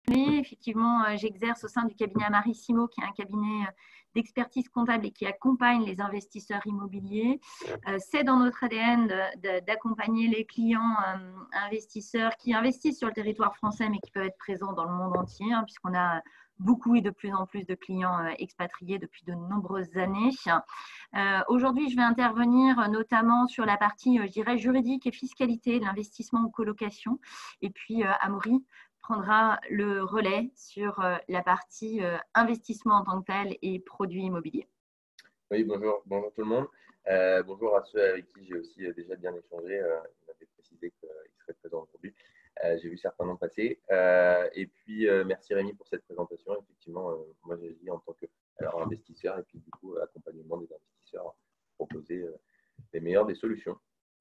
Effectivement, j'exerce au sein du cabinet Amarissimo, qui est un cabinet d'expertise comptable et qui accompagne les investisseurs immobiliers. C'est dans notre ADN d'accompagner les clients investisseurs qui investissent sur le territoire français, mais qui peuvent être présents dans le monde entier, hein, puisqu'on a beaucoup et de plus en plus de clients expatriés depuis de nombreuses années. Aujourd'hui, je vais intervenir notamment sur la partie, je dirais, juridique et fiscalité de l'investissement en colocation. Et puis, Amaury prendra le relais sur la partie investissement en tant que tel et produits immobiliers. Oui, bonjour tout le monde. Bonjour à ceux avec qui j'ai aussi déjà bien échangé. Il m'avait précisé qu'il serait présent aujourd'hui. J'ai vu certains noms passer. Et puis, merci Rémi pour cette présentation. Effectivement, moi j'agis en tant qu'investisseur et puis du coup, accompagnement des investisseurs, proposer les meilleures des solutions.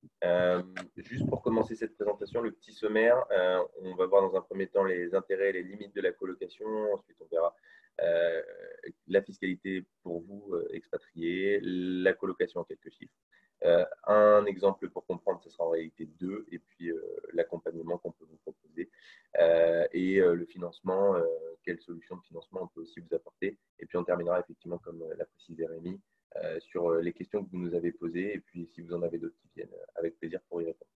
Juste pour commencer cette présentation, le petit sommaire, on va voir dans un premier temps les intérêts et les limites de la colocation. Ensuite, on verra la fiscalité pour vous, expatriés, la colocation en quelques chiffres. Un exemple pour comprendre, ce sera en réalité deux, et puis l'accompagnement qu'on peut vous proposer et le financement, quelles solutions de financement on peut aussi vous apporter. Et puis on terminera effectivement, comme l'a précisé Rémi, sur les questions que vous nous avez posées, et puis si vous en avez d'autres qui viennent, avec plaisir pour y répondre.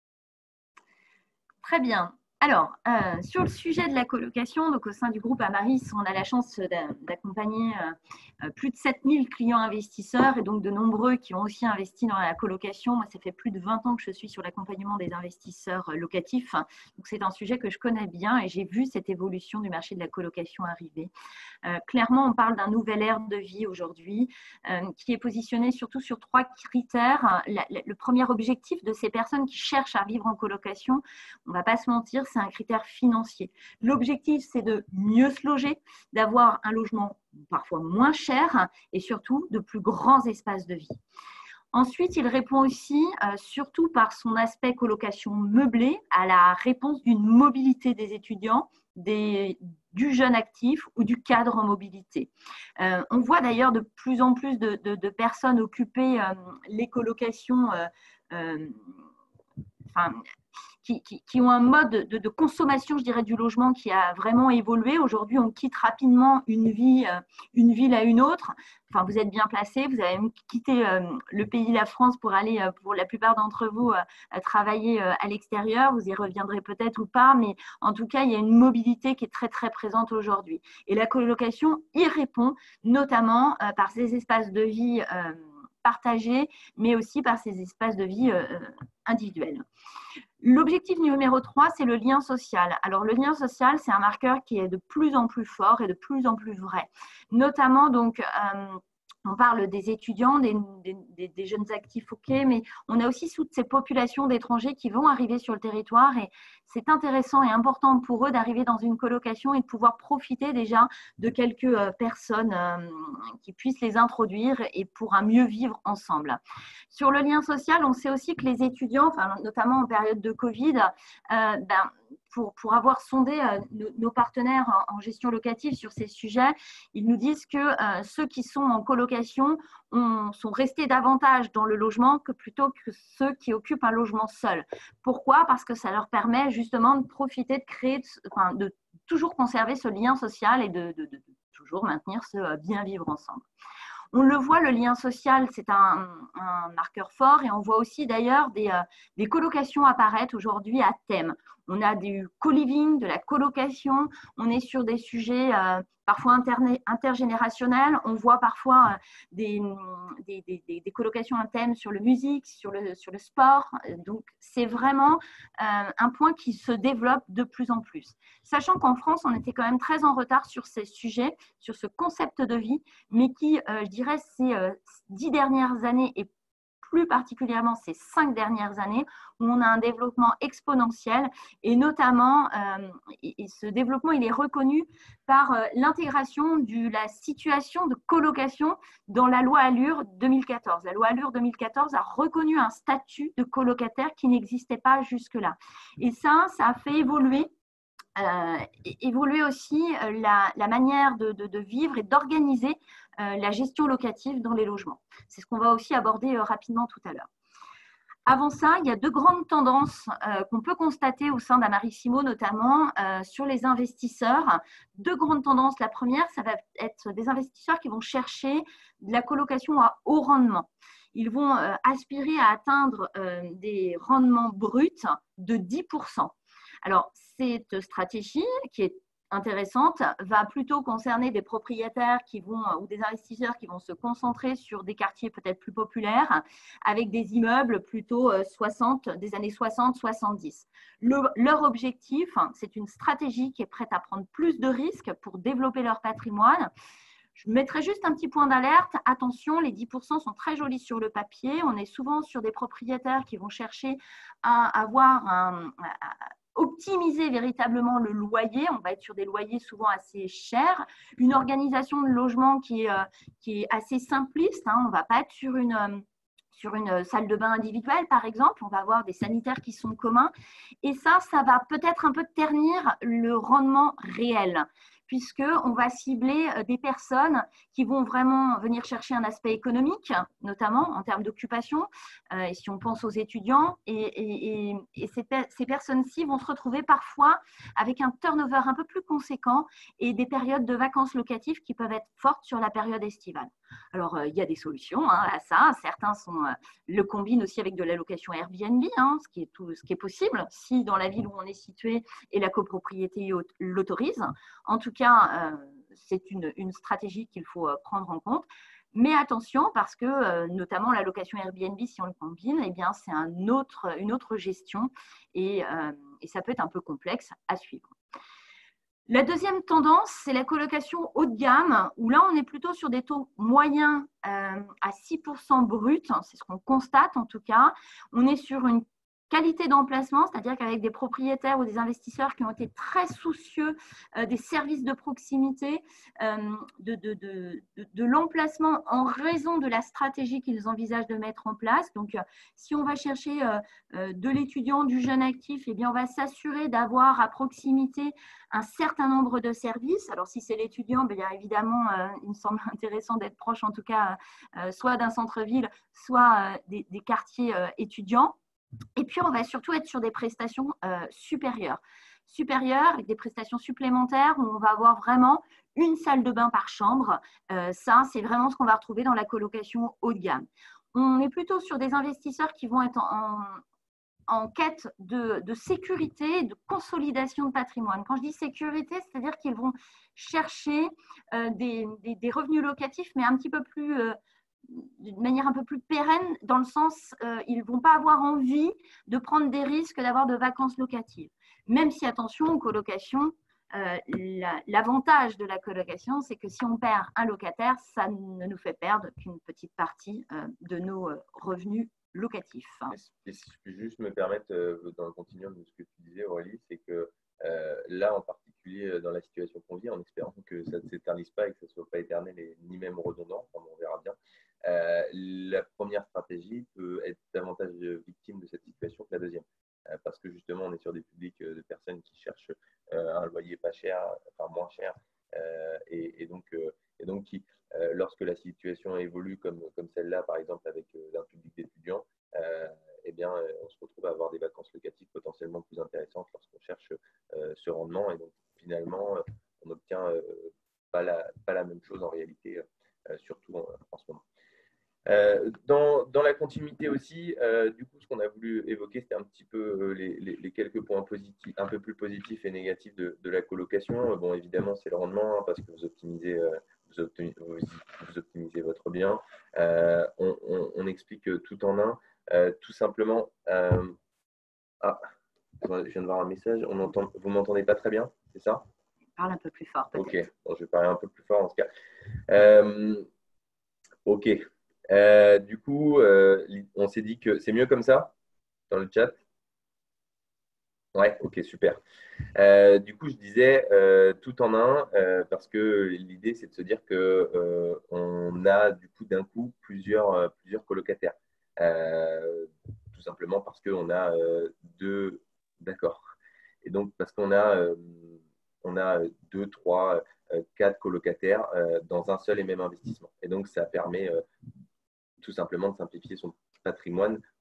Très bien. Alors, sur le sujet de la colocation, donc au sein du groupe Amaris, on a la chance d'accompagner plus de 7000 clients investisseurs et donc de nombreux qui ont aussi investi dans la colocation. Moi, ça fait plus de 20 ans que je suis sur l'accompagnement des investisseurs locatifs. Donc, c'est un sujet que je connais bien et j'ai vu cette évolution du marché de la colocation arriver. Clairement, on parle d'un nouvel ère de vie aujourd'hui qui est positionné surtout sur 3 critères. Le premier objectif de ces personnes qui cherchent à vivre en colocation, on ne va pas se mentir, c'est un critère financier. L'objectif, c'est de mieux se loger, d'avoir un logement parfois moins cher et surtout de plus grands espaces de vie. Ensuite, il répond aussi, surtout par son aspect colocation meublée, à la réponse d'une mobilité des étudiants, du jeune actif ou du cadre en mobilité. On voit d'ailleurs de plus en plus de personnes occuper les colocations qui ont un mode de consommation, je dirais, du logement qui a vraiment évolué. Aujourd'hui, on quitte rapidement une ville à une autre. Enfin, vous êtes bien placé, vous avez même quitté le pays, la France, pour aller, pour la plupart d'entre vous, travailler à l'extérieur. Vous y reviendrez peut-être ou pas, mais en tout cas, il y a une mobilité qui est très, très présente aujourd'hui. Et la colocation y répond, notamment par ces espaces de vie partagés, mais aussi par ces espaces de vie individuels. L'objectif numéro 3, c'est le lien social. Alors, le lien social, c'est un marqueur qui est de plus en plus fort et de plus en plus vrai. Notamment, donc, on parle des étudiants, des jeunes actifs, ok, mais on a aussi toutes ces populations d'étrangers qui vont arriver sur le territoire et c'est intéressant et important pour eux d'arriver dans une colocation et de pouvoir profiter déjà de quelques personnes qui puissent les introduire et pour un mieux vivre ensemble. Sur le lien social, on sait aussi que les étudiants, enfin, notamment en période de Covid, pour avoir sondé nos partenaires en gestion locative sur ces sujets, ils nous disent que ceux qui sont en colocation sont restés davantage dans le logement que plutôt que ceux qui occupent un logement seul. Pourquoi? Parce que ça leur permet justement de profiter, de créer, de toujours conserver ce lien social et de toujours maintenir ce bien vivre ensemble. On le voit, le lien social, c'est un marqueur fort et on voit aussi d'ailleurs des colocations apparaître aujourd'hui à thème. On a du co-living, de la colocation, on est sur des sujets parfois intergénérationnels, on voit parfois des colocations à thème sur le musique, sur le sport. Donc, c'est vraiment un point qui se développe de plus en plus. Sachant qu'en France, on était quand même très en retard sur ces sujets, sur ce concept de vie, mais qui, je dirais, ces 10 dernières années et plus particulièrement ces 5 dernières années, où on a un développement exponentiel et notamment, et ce développement, il est reconnu par l'intégration de la situation de colocation dans la loi Allure 2014. La loi Allure 2014 a reconnu un statut de colocataire qui n'existait pas jusque-là. Et ça a fait évoluer aussi la manière de vivre et d'organiser la gestion locative dans les logements. C'est ce qu'on va aussi aborder rapidement tout à l'heure. Avant ça, il y a deux grandes tendances qu'on peut constater au sein d'Amarissimo, notamment sur les investisseurs. Deux grandes tendances. La première, ça va être des investisseurs qui vont chercher de la colocation à haut rendement. Ils vont aspirer à atteindre des rendements bruts de 10%. Alors, cette stratégie qui est intéressante va plutôt concerner des propriétaires qui vont ou des investisseurs qui vont se concentrer sur des quartiers peut-être plus populaires avec des immeubles plutôt des années 60-70. Leur objectif, c'est une stratégie qui est prête à prendre plus de risques pour développer leur patrimoine. Je mettrai juste un petit point d'alerte. Attention, les 10% sont très jolis sur le papier. On est souvent sur des propriétaires qui vont chercher à optimiser véritablement le loyer. On va être sur des loyers souvent assez chers. Une organisation de logement qui est assez simpliste. On ne va pas être sur une salle de bain individuelle, par exemple. On va avoir des sanitaires qui sont communs. Et ça va peut-être un peu ternir le rendement réel, puisqu'on va cibler des personnes qui vont vraiment venir chercher un aspect économique, notamment en termes d'occupation, et si on pense aux étudiants. Et ces personnes-ci vont se retrouver parfois avec un turnover un peu plus conséquent et des périodes de vacances locatives qui peuvent être fortes sur la période estivale. Alors, il y a des solutions à ça. Certains le combinent aussi avec de la location Airbnb, ce qui est possible si dans la ville où on est situé et la copropriété l'autorise. En tout cas, c'est une stratégie qu'il faut prendre en compte. Mais attention, parce que notamment la location Airbnb, si on le combine, eh bien, c'est une autre gestion et ça peut être un peu complexe à suivre. La deuxième tendance, c'est la colocation haut de gamme, où là, on est plutôt sur des taux moyens à 6% brut. C'est ce qu'on constate en tout cas. On est sur une qualité d'emplacement, c'est-à-dire qu'avec des propriétaires ou des investisseurs qui ont été très soucieux des services de proximité, de l'emplacement en raison de la stratégie qu'ils envisagent de mettre en place. Donc, si on va chercher de l'étudiant, du jeune actif, eh bien, on va s'assurer d'avoir à proximité un certain nombre de services. Alors, si c'est l'étudiant, bien évidemment, il me semble intéressant d'être proche, en tout cas, soit d'un centre-ville, soit des quartiers étudiants. Et puis, on va surtout être sur des prestations supérieures, avec des prestations supplémentaires où on va avoir vraiment une salle de bain par chambre. Ça, c'est vraiment ce qu'on va retrouver dans la colocation haut de gamme. On est plutôt sur des investisseurs qui vont être en quête de sécurité, de consolidation de patrimoine. Quand je dis sécurité, c'est-à-dire qu'ils vont chercher des revenus locatifs, mais un petit peu plus d'une manière un peu plus pérenne, dans le sens ils ne vont pas avoir envie de prendre des risques d'avoir de vacances locatives. Même si, attention, aux colocations, l'avantage de la colocation, c'est que si on perd un locataire, ça ne nous fait perdre qu'une petite partie de nos revenus locatifs. Et si je peux juste me permettre, dans le continuum de ce que tu disais, Aurélie, c'est que là, en particulier dans la situation qu'on vit, en espérant que ça ne s'éternise pas et que ça ne soit pas éternel et ni même redondant, on verra bien, la première stratégie peut être davantage victime de cette situation que la deuxième. Parce que justement, on est sur des publics de personnes qui cherchent un loyer pas cher, enfin moins cher, et donc qui, lorsque la situation évolue comme celle-là, par exemple avec un public d'étudiants, eh bien, on se retrouve à avoir des vacances locatives potentiellement plus intéressantes lorsqu'on cherche ce rendement. Et donc, finalement, on n'obtient pas la même chose en réalité, surtout en ce moment. Dans la continuité aussi, du coup, ce qu'on a voulu évoquer, c'était un petit peu les quelques points positifs, un peu plus positifs et négatifs de la colocation. Bon, évidemment, c'est le rendement parce que vous optimisez votre bien. On explique tout en un. Tout simplement, je viens de voir un message. Vous m'entendez pas très bien, c'est ça? Parle un peu plus fort, peut-être. Ok, bon, je vais parler un peu plus fort en ce cas. Ok. Du coup, on s'est dit que c'est mieux comme ça dans le chat. Ouais, ok, super. Du coup, je disais tout en un parce que l'idée, c'est de se dire que on a du coup d'un coup plusieurs colocataires. Tout simplement parce qu'on a deux. D'accord. Et donc, parce qu'on a 2, 3, 4 colocataires dans un seul et même investissement. Et donc, ça permet tout simplement de simplifier son patrimoine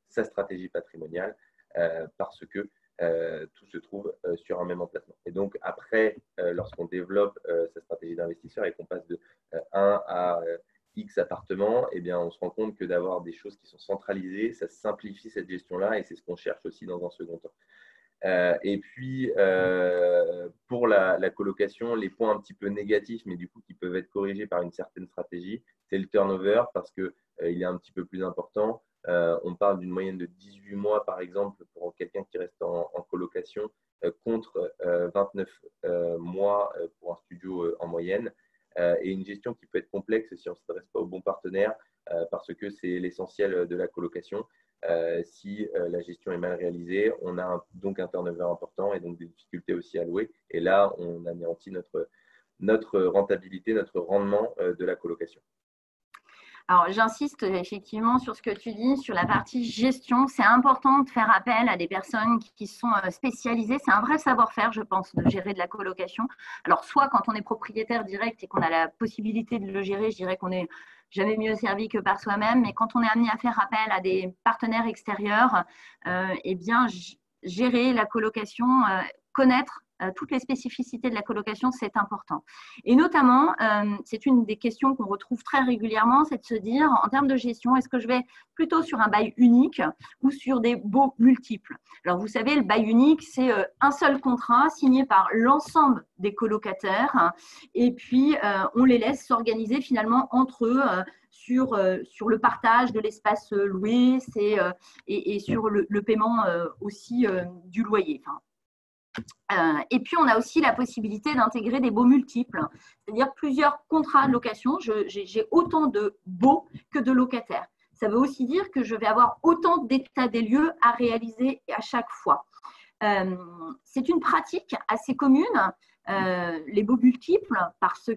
sa stratégie patrimoniale parce que tout se trouve sur un même emplacement. Et donc, après, lorsqu'on développe sa stratégie d'investisseur et qu'on passe de 1 à X appartements, eh bien, on se rend compte que d'avoir des choses qui sont centralisées, ça simplifie cette gestion-là et c'est ce qu'on cherche aussi dans un second temps. Et puis, pour la colocation, les points un petit peu négatifs, mais du coup qui peuvent être corrigés par une certaine stratégie, c'est le turnover parce qu'il est un petit peu plus important. On parle d'une moyenne de 18 mois, par exemple, pour quelqu'un qui reste en colocation, contre 29 mois pour un studio en moyenne. Et une gestion qui peut être complexe si on ne s'adresse pas au bon partenaire, parce que c'est l'essentiel de la colocation. Si la gestion est mal réalisée, on a donc un turnover important et donc des difficultés aussi à louer. Et là, on anéantit notre rentabilité, notre rendement de la colocation. Alors, j'insiste effectivement sur ce que tu dis, sur la partie gestion. C'est important de faire appel à des personnes qui sont spécialisées. C'est un vrai savoir-faire, je pense, de gérer de la colocation. Alors, soit quand on est propriétaire direct et qu'on a la possibilité de le gérer, je dirais qu'on n'est jamais mieux servi que par soi-même. Mais quand on est amené à faire appel à des partenaires extérieurs, eh bien, gérer la colocation, connaître toutes les spécificités de la colocation, c'est important. Et notamment, c'est une des questions qu'on retrouve très régulièrement, c'est de se dire, en termes de gestion, est-ce que je vais plutôt sur un bail unique ou sur des baux multiples? Alors, vous savez, le bail unique, c'est un seul contrat signé par l'ensemble des colocataires et puis on les laisse s'organiser finalement entre eux sur le partage de l'espace loué et sur le paiement aussi du loyer. Et puis, on a aussi la possibilité d'intégrer des baux multiples, c'est-à-dire plusieurs contrats de location. J'ai autant de baux que de locataires. Ça veut aussi dire que je vais avoir autant d'états des lieux à réaliser à chaque fois. C'est une pratique assez commune, les baux multiples, parce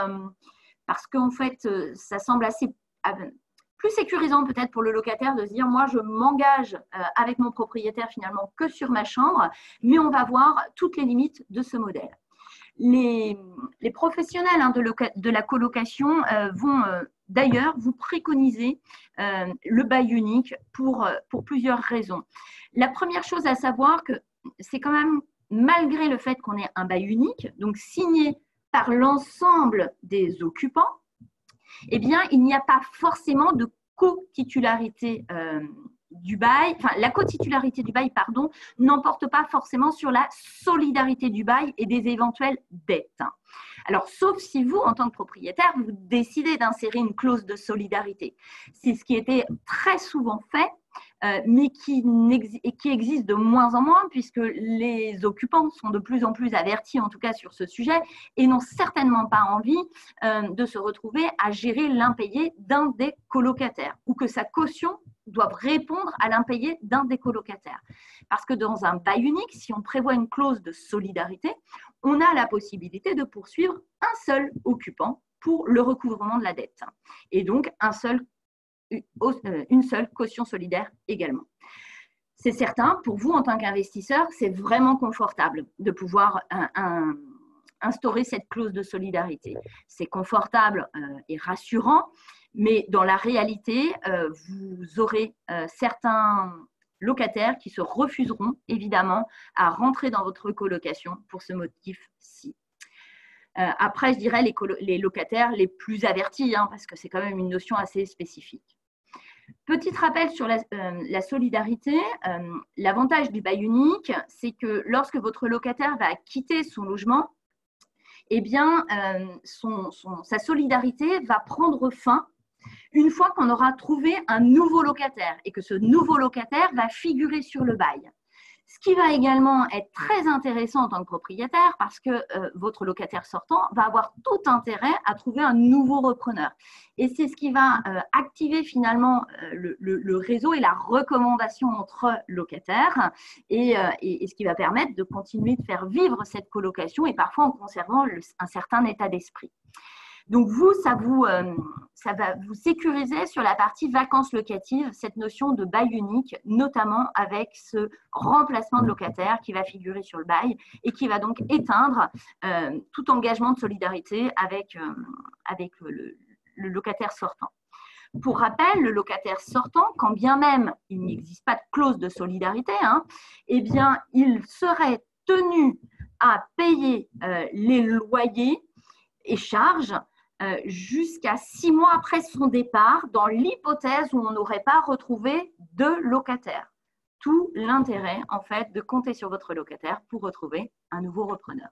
qu'en fait, ça semble assez plus sécurisant peut-être pour le locataire de se dire, moi, je m'engage avec mon propriétaire finalement que sur ma chambre, mais on va voir toutes les limites de ce modèle. Les professionnels de la colocation vont d'ailleurs vous préconiser le bail unique pour plusieurs raisons. La première chose à savoir, que c'est quand même, malgré le fait qu'on ait un bail unique, donc signé par l'ensemble des occupants, eh bien, il n'y a pas forcément de co-titularité du bail. Enfin, la co-titularité du bail, pardon, n'emporte pas forcément sur la solidarité du bail et des éventuelles dettes. Alors, sauf si vous, en tant que propriétaire, vous décidez d'insérer une clause de solidarité. C'est ce qui était très souvent fait, mais qui existe de moins en moins, puisque les occupants sont de plus en plus avertis, en tout cas sur ce sujet, et n'ont certainement pas envie de se retrouver à gérer l'impayé d'un des colocataires, ou que sa caution doive répondre à l'impayé d'un des colocataires. Parce que dans un bail unique, si on prévoit une clause de solidarité, on a la possibilité de poursuivre un seul occupant pour le recouvrement de la dette, et donc une seule caution solidaire également. C'est certain, pour vous en tant qu'investisseur, c'est vraiment confortable de pouvoir instaurer cette clause de solidarité. C'est confortable et rassurant, mais dans la réalité, vous aurez certains locataires qui se refuseront évidemment à rentrer dans votre colocation pour ce motif-ci. Après, je dirais les locataires les plus avertis, parce que c'est quand même une notion assez spécifique. Petit rappel sur la solidarité, l'avantage du bail unique, c'est que lorsque votre locataire va quitter son logement, eh bien, sa solidarité va prendre fin une fois qu'on aura trouvé un nouveau locataire et que ce nouveau locataire va figurer sur le bail. Ce qui va également être très intéressant en tant que propriétaire parce que votre locataire sortant va avoir tout intérêt à trouver un nouveau repreneur. Et c'est ce qui va activer finalement le réseau et la recommandation entre locataires et ce qui va permettre de continuer de faire vivre cette colocation et parfois en conservant un certain état d'esprit. Donc, ça va vous sécuriser sur la partie vacances locatives, cette notion de bail unique, notamment avec ce remplacement de locataire qui va figurer sur le bail et qui va donc éteindre tout engagement de solidarité avec le locataire sortant. Pour rappel, le locataire sortant, quand bien même il n'existe pas de clause de solidarité, eh bien, il serait tenu à payer les loyers et charges jusqu'à 6 mois après son départ, dans l'hypothèse où on n'aurait pas retrouvé de locataire. Tout l'intérêt, en fait, de compter sur votre locataire pour retrouver un nouveau repreneur.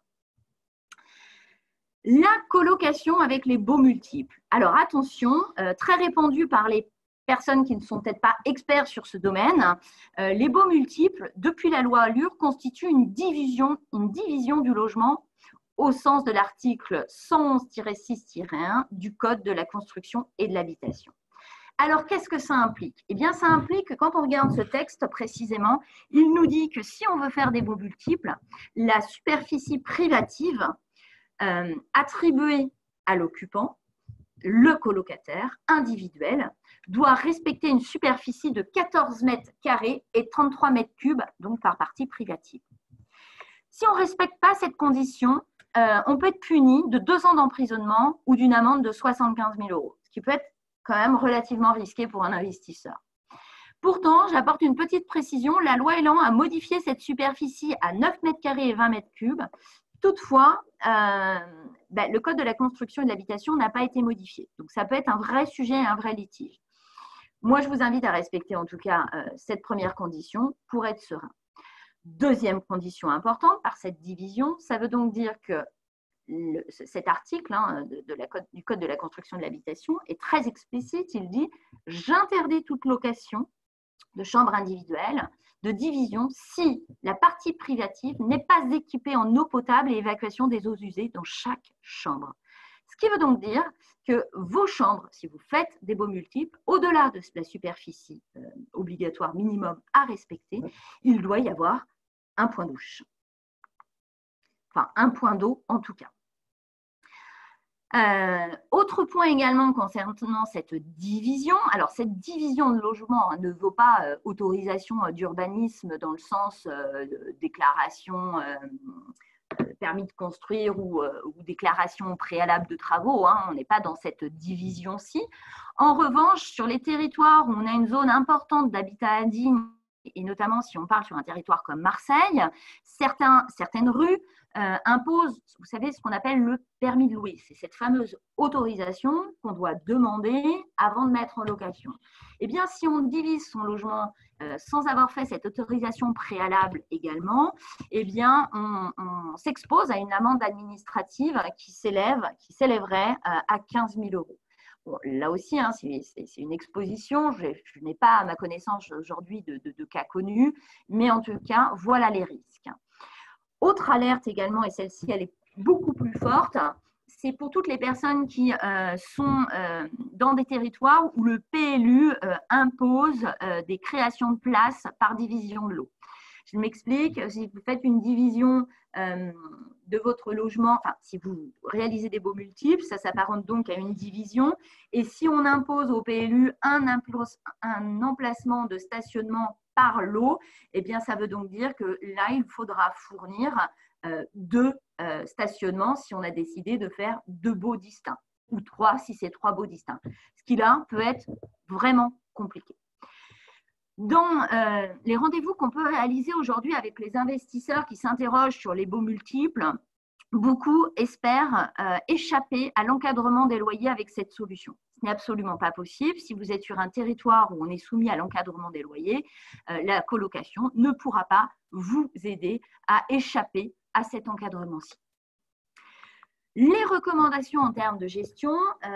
La colocation avec les baux multiples. Alors attention, très répandu par les personnes qui ne sont peut-être pas experts sur ce domaine, les baux multiples, depuis la loi Allure, constituent une division du logement au sens de l'article 111-6-1 du Code de la construction et de l'habitation. Alors, qu'est-ce que ça implique? Eh bien, ça implique que quand on regarde ce texte précisément, il nous dit que si on veut faire des baux multiples, la superficie privative attribuée à l'occupant, le colocataire individuel, doit respecter une superficie de 14 mètres carrés et 33 mètres cubes, donc par partie privative. Si on ne respecte pas cette condition, on peut être puni de 2 ans d'emprisonnement ou d'une amende de 75 000 €, ce qui peut être quand même relativement risqué pour un investisseur. Pourtant, j'apporte une petite précision, la loi Elan a modifié cette superficie à 9 mètres carrés et 20 mètres cubes. Toutefois, le Code de la construction et de l'habitation n'a pas été modifié. Donc, ça peut être un vrai sujet et un vrai litige. Moi, je vous invite à respecter en tout cas cette première condition pour être serein. Deuxième condition importante, par cette division, ça veut donc dire que cet article du Code de la construction et de l'habitation est très explicite. Il dit « J'interdis toute location de chambre individuelle de division si la partie privative n'est pas équipée en eau potable et évacuation des eaux usées dans chaque chambre. » Ce qui veut donc dire que vos chambres, si vous faites des baux multiples, au-delà de la superficie obligatoire minimum à respecter, il doit y avoir un point douche. Enfin, un point d'eau en tout cas. Autre point également concernant cette division, alors cette division de logement ne vaut pas autorisation d'urbanisme dans le sens déclaration, permis de construire ou déclaration préalable de travaux, on n'est pas dans cette division-ci. En revanche, sur les territoires où on a une zone importante d'habitat indigne, et notamment si on parle sur un territoire comme Marseille, certaines rues imposent, vous savez, ce qu'on appelle le permis de louer. C'est cette fameuse autorisation qu'on doit demander avant de mettre en location. Eh bien, si on divise son logement sans avoir fait cette autorisation préalable également, eh bien, on s'expose à une amende administrative qui s'élèverait à 15 000 €. Bon, là aussi, c'est une exposition. Je n'ai pas, à ma connaissance aujourd'hui, de cas connus, mais en tout cas, voilà les risques. Autre alerte également, et celle-ci, elle est beaucoup plus forte, c'est pour toutes les personnes qui sont dans des territoires où le PLU impose des créations de places par division de lot. Je m'explique, si vous faites une division de votre logement, enfin, si vous réalisez des baux multiples, ça s'apparente donc à une division. Et si on impose au PLU un emplacement de stationnement par lot, eh bien, ça veut donc dire que là, il faudra fournir 2 stationnements si on a décidé de faire 2 baux distincts, ou 3 si c'est 3 baux distincts. Ce qui là peut être vraiment compliqué. Dans les rendez-vous qu'on peut réaliser aujourd'hui avec les investisseurs qui s'interrogent sur les baux multiples, beaucoup espèrent échapper à l'encadrement des loyers avec cette solution. Ce n'est absolument pas possible. Si vous êtes sur un territoire où on est soumis à l'encadrement des loyers, la colocation ne pourra pas vous aider à échapper à cet encadrement-ci. Les recommandations en termes de gestion,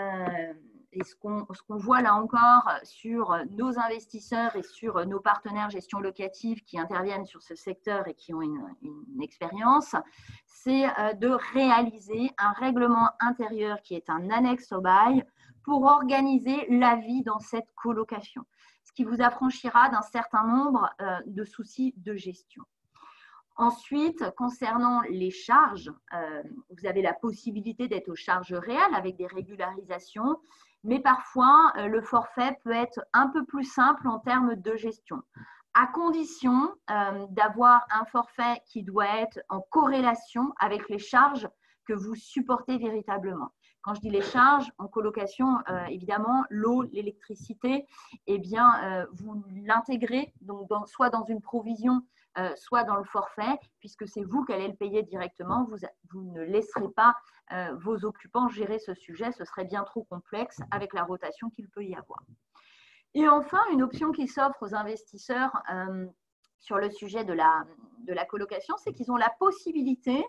et ce qu'on voit là encore sur nos investisseurs et sur nos partenaires gestion locative qui interviennent sur ce secteur et qui ont une expérience, c'est de réaliser un règlement intérieur qui est un annexe au bail pour organiser la vie dans cette colocation, ce qui vous affranchira d'un certain nombre de soucis de gestion. Ensuite, concernant les charges, vous avez la possibilité d'être aux charges réelles avec des régularisations, mais parfois, le forfait peut être un peu plus simple en termes de gestion, à condition d'avoir un forfait qui doit être en corrélation avec les charges que vous supportez véritablement. Quand je dis les charges en colocation, évidemment, l'eau, l'électricité, eh bien, vous l'intégrez donc soit dans une provision, soit dans le forfait, puisque c'est vous qui allez le payer directement. Vous ne laisserez pas vos occupants gérer ce sujet, ce serait bien trop complexe avec la rotation qu'il peut y avoir. Et enfin, une option qui s'offre aux investisseurs sur le sujet de la colocation, c'est qu'ils ont la possibilité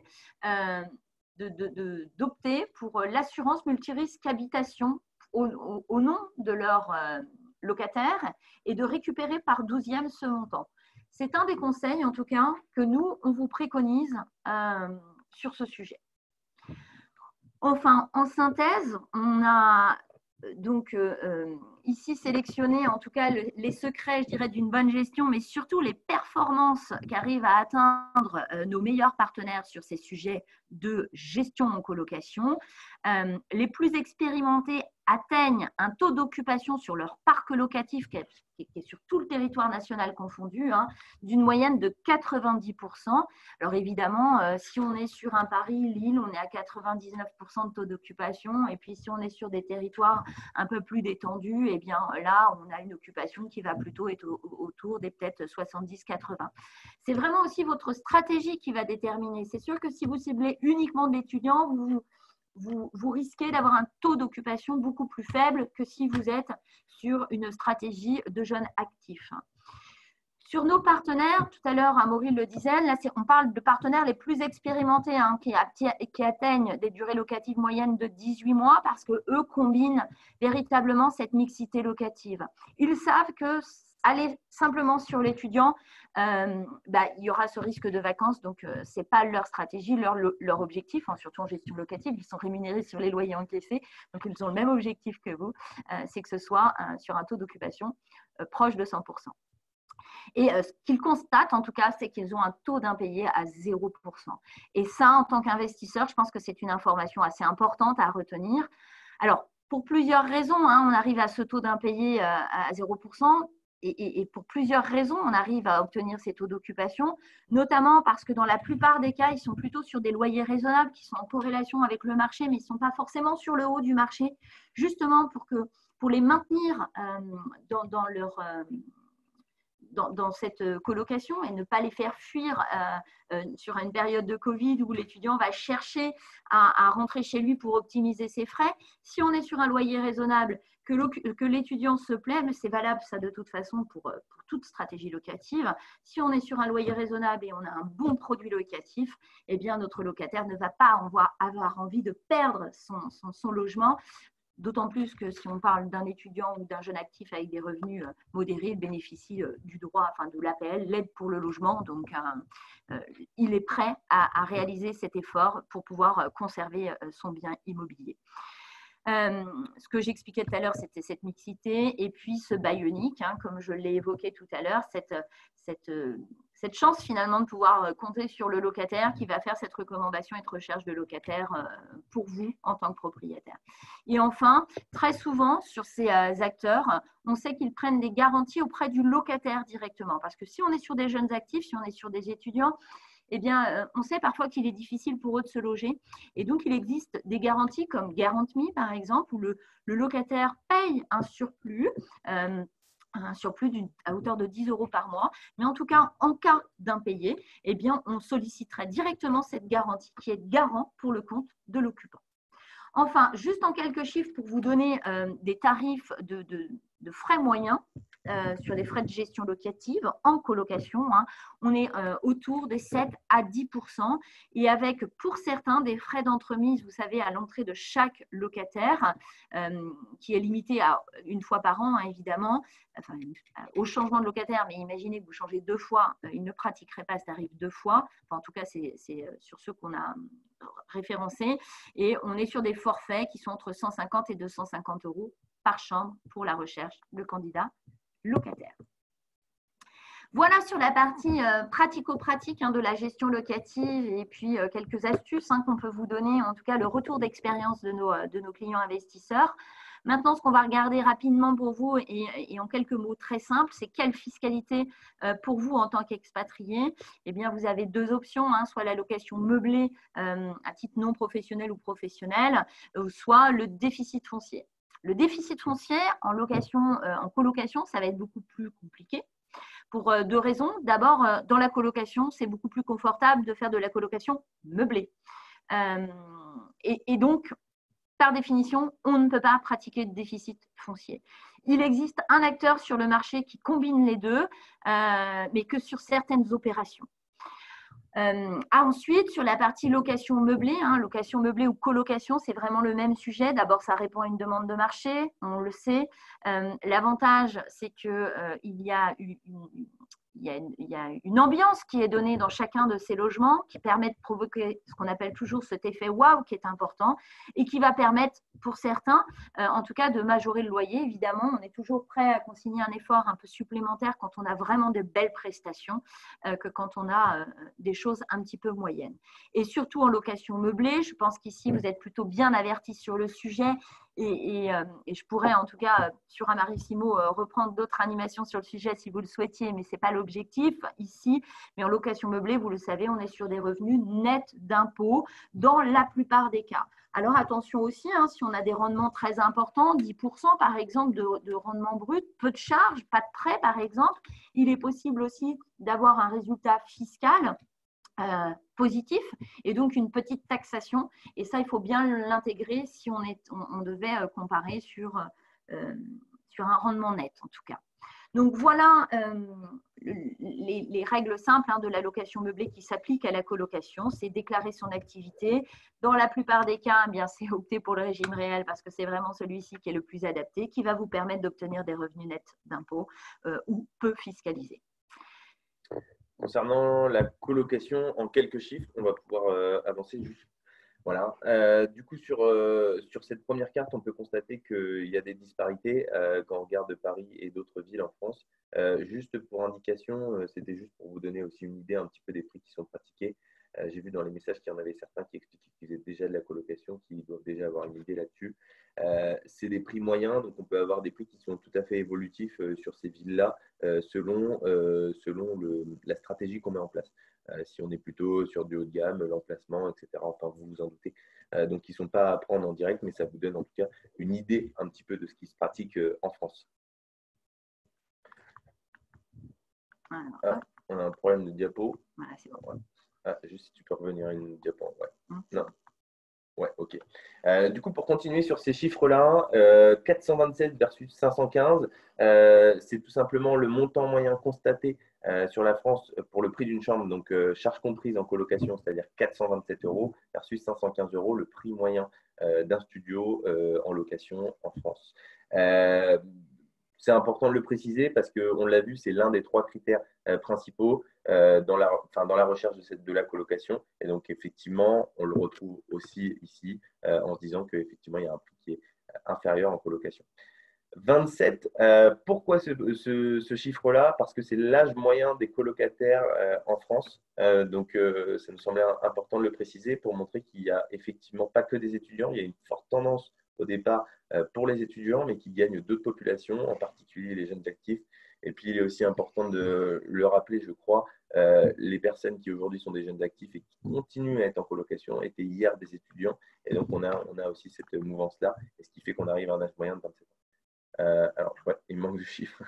d'opter pour l'assurance multirisque habitation au nom de leur locataire et de récupérer par 12e ce montant. C'est un des conseils, en tout cas, que nous, on vous préconise sur ce sujet. Enfin, en synthèse, on a donc ici sélectionné en tout cas les secrets, je dirais, d'une bonne gestion, mais surtout les performances qu'arrivent à atteindre nos meilleurs partenaires sur ces sujets de gestion en colocation. Les plus expérimentés atteignent un taux d'occupation sur leur parc locatif qui est sur tout le territoire national confondu, d'une moyenne de 90%. Alors évidemment, si on est sur un Paris-Lille, on est à 99% de taux d'occupation. Et puis si on est sur des territoires un peu plus détendus, eh bien là, on a une occupation qui va plutôt être autour des peut-être 70-80. C'est vraiment aussi votre stratégie qui va déterminer. C'est sûr que si vous ciblez uniquement de l'étudiant, vous risquez d'avoir un taux d'occupation beaucoup plus faible que si vous êtes sur une stratégie de jeunes actifs. Sur nos partenaires, tout à l'heure, Amaury le disait, là, on parle de partenaires les plus expérimentés qui atteignent des durées locatives moyennes de 18 mois parce qu'eux combinent véritablement cette mixité locative. Ils savent que aller simplement sur l'étudiant, il y aura ce risque de vacances, donc ce n'est pas leur stratégie, leur objectif, surtout en gestion locative, ils sont rémunérés sur les loyers encaissés, donc ils ont le même objectif que vous, c'est que ce soit sur un taux d'occupation proche de 100%. Et ce qu'ils constatent, en tout cas, c'est qu'ils ont un taux d'impayé à 0%. Et ça, en tant qu'investisseur, je pense que c'est une information assez importante à retenir. Alors, pour plusieurs raisons, on arrive à ce taux d'impayé à 0%. Et pour plusieurs raisons, on arrive à obtenir ces taux d'occupation, notamment parce que dans la plupart des cas, ils sont plutôt sur des loyers raisonnables qui sont en corrélation avec le marché, mais ils ne sont pas forcément sur le haut du marché, justement pour les maintenir dans cette colocation et ne pas les faire fuir sur une période de Covid où l'étudiant va chercher à rentrer chez lui pour optimiser ses frais. Si on est sur un loyer raisonnable, que l'étudiant se plaît, mais c'est valable ça de toute façon pour toute stratégie locative. Si on est sur un loyer raisonnable et on a un bon produit locatif, eh bien notre locataire ne va pas avoir envie de perdre son logement. D'autant plus que si on parle d'un étudiant ou d'un jeune actif avec des revenus modérés, il bénéficie du droit, de l'APL, l'aide pour le logement. Donc, il est prêt à réaliser cet effort pour pouvoir conserver son bien immobilier. Ce que j'expliquais tout à l'heure, c'était cette mixité et puis ce bail unique, comme je l'ai évoqué tout à l'heure, cette chance finalement de pouvoir compter sur le locataire qui va faire cette recommandation et cette recherche de locataire pour vous en tant que propriétaire. Et enfin, très souvent sur ces acteurs, on sait qu'ils prennent des garanties auprès du locataire directement parce que si on est sur des jeunes actifs, si on est sur des étudiants, eh bien, on sait parfois qu'il est difficile pour eux de se loger. Et donc, il existe des garanties comme GuarantMe, par exemple, où le locataire paye un surplus à hauteur de 10 € par mois. Mais en tout cas, en cas d'impayé, eh bien, on solliciterait directement cette garantie qui est garant pour le compte de l'occupant. Enfin, juste en quelques chiffres pour vous donner des tarifs de frais moyens sur les frais de gestion locative en colocation, on est autour des 7 à 10% et avec pour certains des frais d'entremise, vous savez, à l'entrée de chaque locataire qui est limité à une fois par an, évidemment, au changement de locataire, mais imaginez que vous changez 2 fois, il ne pratiquerait pas ce tarif 2 fois, en tout cas c'est sur ceux qu'on a référencés et on est sur des forfaits qui sont entre 150 et 250 € par chambre pour la recherche de candidats locataires. Voilà sur la partie pratico-pratique de la gestion locative et puis quelques astuces qu'on peut vous donner, en tout cas le retour d'expérience de nos clients investisseurs. Maintenant, ce qu'on va regarder rapidement pour vous et en quelques mots très simples, c'est quelle fiscalité pour vous en tant qu'expatrié. Eh bien, vous avez deux options, hein, soit la location meublée à titre non professionnel ou professionnel, soit le déficit foncier. Le déficit foncier en location, en colocation, ça va être beaucoup plus compliqué pour deux raisons. D'abord, dans la colocation, c'est beaucoup plus confortable de faire de la colocation meublée. Et donc, par définition, on ne peut pas pratiquer de déficit foncier. Il existe un acteur sur le marché qui combine les deux, mais que sur certaines opérations. Ensuite, sur la partie location meublée, hein, location meublée ou colocation, c'est vraiment le même sujet. D'abord, ça répond à une demande de marché, on le sait. L'avantage, c'est qu'il y a une ambiance qui est donnée dans chacun de ces logements qui permet de provoquer ce qu'on appelle toujours cet effet waouh qui est important et qui va permettre pour certains, en tout cas, de majorer le loyer. Évidemment, on est toujours prêt à consigner un effort un peu supplémentaire quand on a vraiment de belles prestations que quand on a des choses un petit peu moyennes. Et surtout en location meublée, je pense qu'ici, vous êtes plutôt bien avertis sur le sujet. Et je pourrais en tout cas sur Amarissimo reprendre d'autres animations sur le sujet si vous le souhaitiez, mais ce n'est pas l'objectif ici. Mais en location meublée, vous le savez, on est sur des revenus nets d'impôts dans la plupart des cas. Alors attention aussi, hein, si on a des rendements très importants, 10% par exemple de rendement brut, peu de charges, pas de prêts par exemple, il est possible aussi d'avoir un résultat fiscal positif et donc une petite taxation. Et ça, il faut bien l'intégrer si on devait comparer sur un rendement net en tout cas. Donc voilà les règles simples hein, de la location meublée qui s'appliquent à la colocation. C'est déclarer son activité. Dans la plupart des cas, eh bien, c'est opter pour le régime réel parce que c'est vraiment celui-ci qui est le plus adapté, qui va vous permettre d'obtenir des revenus nets d'impôts ou peu fiscalisés. Concernant la colocation, en quelques chiffres, on va pouvoir avancer juste. Voilà. Du coup, sur cette première carte, on peut constater qu'il y a des disparités quand on regarde Paris et d'autres villes en France. Juste pour indication, c'était juste pour vous donner aussi une idée un petit peu des prix qui sont pratiqués. J'ai vu dans les messages qu'il y en avait certains qui expliquaient qu'ils faisaient déjà de la colocation, qui doivent déjà avoir une idée là-dessus. C'est des prix moyens, donc on peut avoir des prix qui sont tout à fait évolutifs sur ces villes-là selon la stratégie qu'on met en place. Si on est plutôt sur du haut de gamme, l'emplacement, etc. Enfin, vous vous en doutez. Donc, ils ne sont pas à prendre en direct, mais ça vous donne en tout cas une idée un petit peu de ce qui se pratique en France. Ah, on a un problème de diapo. Voilà, c'est bon. Ouais. Ah, juste si tu peux revenir à une diapo. Ouais. Non. Ouais, ok. Du coup, pour continuer sur ces chiffres-là, 427 versus 515, c'est tout simplement le montant moyen constaté sur la France pour le prix d'une chambre, donc charge comprise en colocation, c'est-à-dire 427 € versus 515 €, le prix moyen d'un studio en location en France. C'est important de le préciser parce qu'on l'a vu, c'est l'un des trois critères principaux dans la recherche de la colocation. Et donc, effectivement, on le retrouve aussi ici en se disant qu'effectivement, il y a un prix qui est inférieur en colocation. 27, pourquoi ce chiffre-là? Parce que c'est l'âge moyen des colocataires en France. Donc, ça nous semblait important de le préciser pour montrer qu'il n'y a effectivement pas que des étudiants. Il y a une forte tendance au départ pour les étudiants, mais qui gagnent d'autres populations, en particulier les jeunes actifs. Et puis, il est aussi important de le rappeler, je crois, les personnes qui aujourd'hui sont des jeunes actifs et qui continuent à être en colocation étaient hier des étudiants. Et donc, on a aussi cette mouvance-là, et ce qui fait qu'on arrive à un âge moyen de 27 ans. Alors, ouais, il manque de chiffres.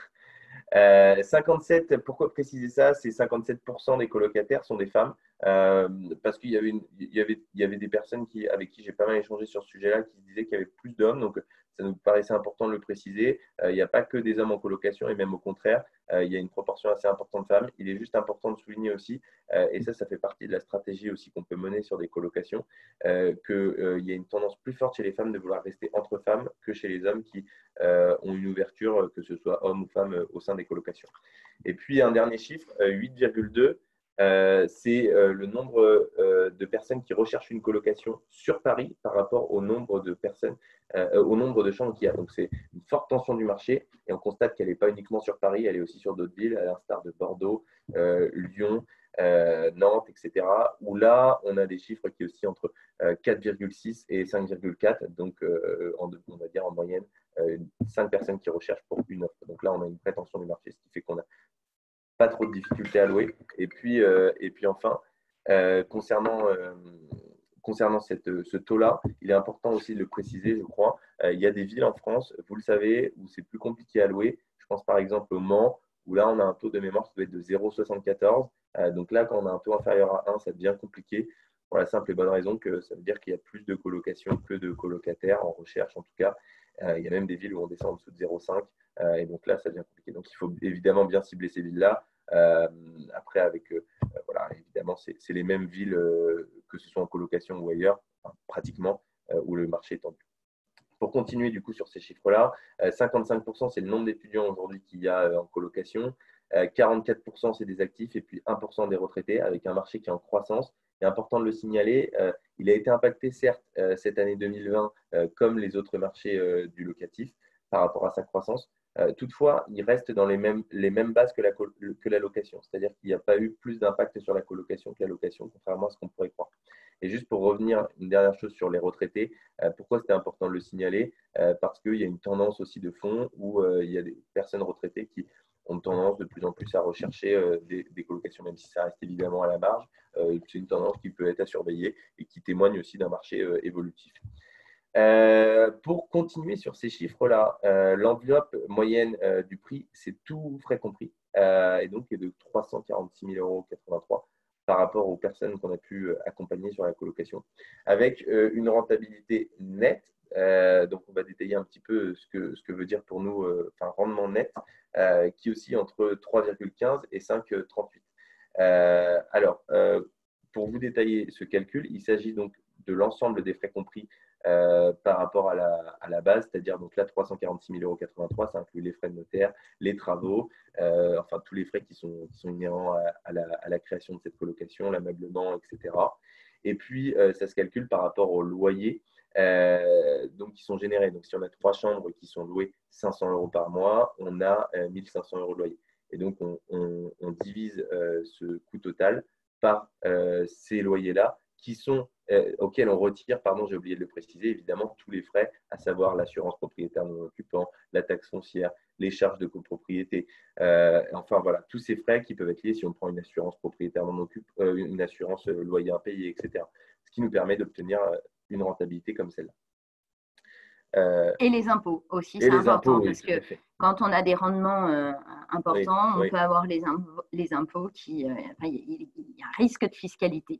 57, pourquoi préciser ça? C'est 57% des colocataires sont des femmes, parce qu'il y avait des personnes avec qui j'ai pas mal échangé sur ce sujet-là qui disaient qu'il y avait plus d'hommes, donc ça nous paraissait important de le préciser. Il n'y a pas que des hommes en colocation, et même au contraire, il y a une proportion assez importante de femmes. Il est juste important de souligner aussi, et ça fait partie de la stratégie aussi qu'on peut mener sur des colocations, qu'il y a une tendance plus forte chez les femmes de vouloir rester entre femmes que chez les hommes qui ont une ouverture, que ce soit homme ou femme, au sein des colocations. Et puis, un dernier chiffre, 8,2, c'est le nombre de personnes qui recherchent une colocation sur Paris par rapport au nombre de personnes, au nombre de chambres qu'il y a. Donc, c'est une forte tension du marché et on constate qu'elle n'est pas uniquement sur Paris, elle est aussi sur d'autres villes, à l'instar de Bordeaux, Lyon, Nantes, etc., où là, on a des chiffres qui oscillent entre 4,6 et 5,4, donc on va dire en moyenne 5 personnes qui recherchent pour une offre. Donc là, on a une prétention du marché, ce qui fait qu'on n'a pas trop de difficultés à louer. Et puis enfin, concernant ce taux-là, il est important aussi de le préciser, je crois. Il y a des villes en France, vous le savez, où c'est plus compliqué à louer. Je pense par exemple au Mans, où là, on a un taux de mémoire qui doit être de 0,74. Donc là, quand on a un taux inférieur à 1, ça devient compliqué. Pour la simple et bonne raison que ça veut dire qu'il y a plus de colocations que de colocataires en recherche, en tout cas. Il y a même des villes où on descend en dessous de 0,5. Et donc là, ça devient compliqué. Donc il faut évidemment bien cibler ces villes-là. Après, avec voilà, évidemment, c'est les mêmes villes, que ce soit en colocation ou ailleurs, enfin, pratiquement, où le marché est tendu. Pour continuer du coup sur ces chiffres-là, 55% c'est le nombre d'étudiants aujourd'hui qu'il y a en colocation, 44% c'est des actifs et puis 1% des retraités, avec un marché qui est en croissance. C'est important de le signaler, il a été impacté certes cette année 2020 comme les autres marchés du locatif par rapport à sa croissance. Toutefois, il reste dans les mêmes bases que la location, c'est-à-dire qu'il n'y a pas eu plus d'impact sur la colocation que la location, contrairement à ce qu'on pourrait croire. Et juste pour revenir, une dernière chose sur les retraités, pourquoi c'était important de le signaler? Parce qu'il y a une tendance aussi de fond où il y a des personnes retraitées qui ont tendance de plus en plus à rechercher des colocations, même si ça reste évidemment à la marge. C'est une tendance qui peut être à surveiller et qui témoigne aussi d'un marché évolutif. Pour continuer sur ces chiffres-là, l'enveloppe moyenne du prix, c'est tout frais compris, et donc est de 346 000 € 83 par rapport aux personnes qu'on a pu accompagner sur la colocation, avec une rentabilité nette. Donc, on va détailler un petit peu ce que veut dire pour nous, rendement net, qui oscille entre 3,15 et 5,38. Alors, pour vous détailler ce calcul, il s'agit donc de l'ensemble des frais compris par rapport à la base, c'est-à-dire donc là 346 000 € 83, ça inclut les frais de notaire, les travaux, enfin tous les frais qui sont inhérents à la création de cette colocation, l'ameublement, etc. Et puis ça se calcule par rapport au loyer donc qui sont générés. Donc si on a 3 chambres qui sont louées 500 € par mois, on a 1 500 € de loyer. Et donc on divise ce coût total par ces loyers-là qui sont auxquels on retire, pardon, j'ai oublié de le préciser, évidemment, tous les frais, à savoir l'assurance propriétaire non occupant, la taxe foncière, les charges de copropriété, enfin voilà, tous ces frais qui peuvent être liés si on prend une assurance propriétaire non occupant, une assurance loyer impayé, etc. Ce qui nous permet d'obtenir une rentabilité comme celle-là. Et les impôts aussi, c'est important, oui, parce que quand on a des rendements importants, on peut avoir les impôts qui… il y a un risque de fiscalité.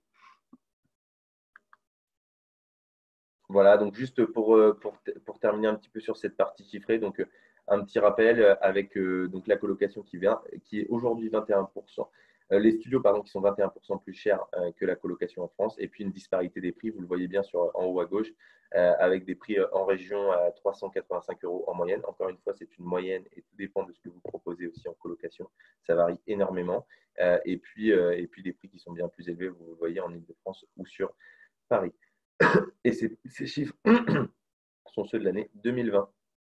Voilà, donc juste pour terminer un petit peu sur cette partie chiffrée, donc un petit rappel avec donc la colocation qui est aujourd'hui 21%, les studios pardon, qui sont 21% plus chers que la colocation en France, et puis une disparité des prix, vous le voyez bien en haut à gauche, avec des prix en région à 385 € en moyenne. Encore une fois, c'est une moyenne et tout dépend de ce que vous proposez aussi en colocation, ça varie énormément. Et puis des prix qui sont bien plus élevés, vous le voyez en Ile-de-France ou sur Paris. Et ces chiffres sont ceux de l'année 2020.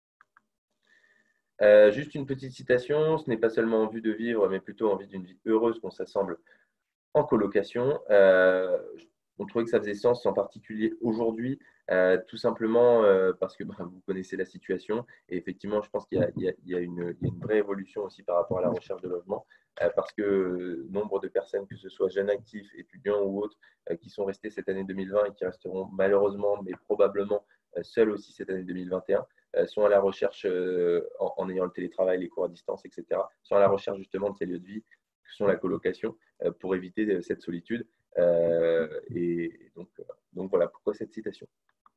Juste une petite citation, ce n'est pas seulement en vue de vivre, mais plutôt en vue d'une vie heureuse qu'on s'assemble en colocation. On trouvait que ça faisait sens, en particulier aujourd'hui, tout simplement parce que vous connaissez la situation. Et effectivement, je pense qu'il y a une vraie évolution aussi par rapport à la recherche de logement, parce que nombre de personnes, que ce soit jeunes actifs, étudiants ou autres, qui sont restés cette année 2020 et qui resteront malheureusement, mais probablement seuls aussi cette année 2021, sont à la recherche, en ayant le télétravail, les cours à distance, etc., sont à la recherche justement de ces lieux de vie que sont la colocation, pour éviter cette solitude. Et donc voilà pourquoi cette citation.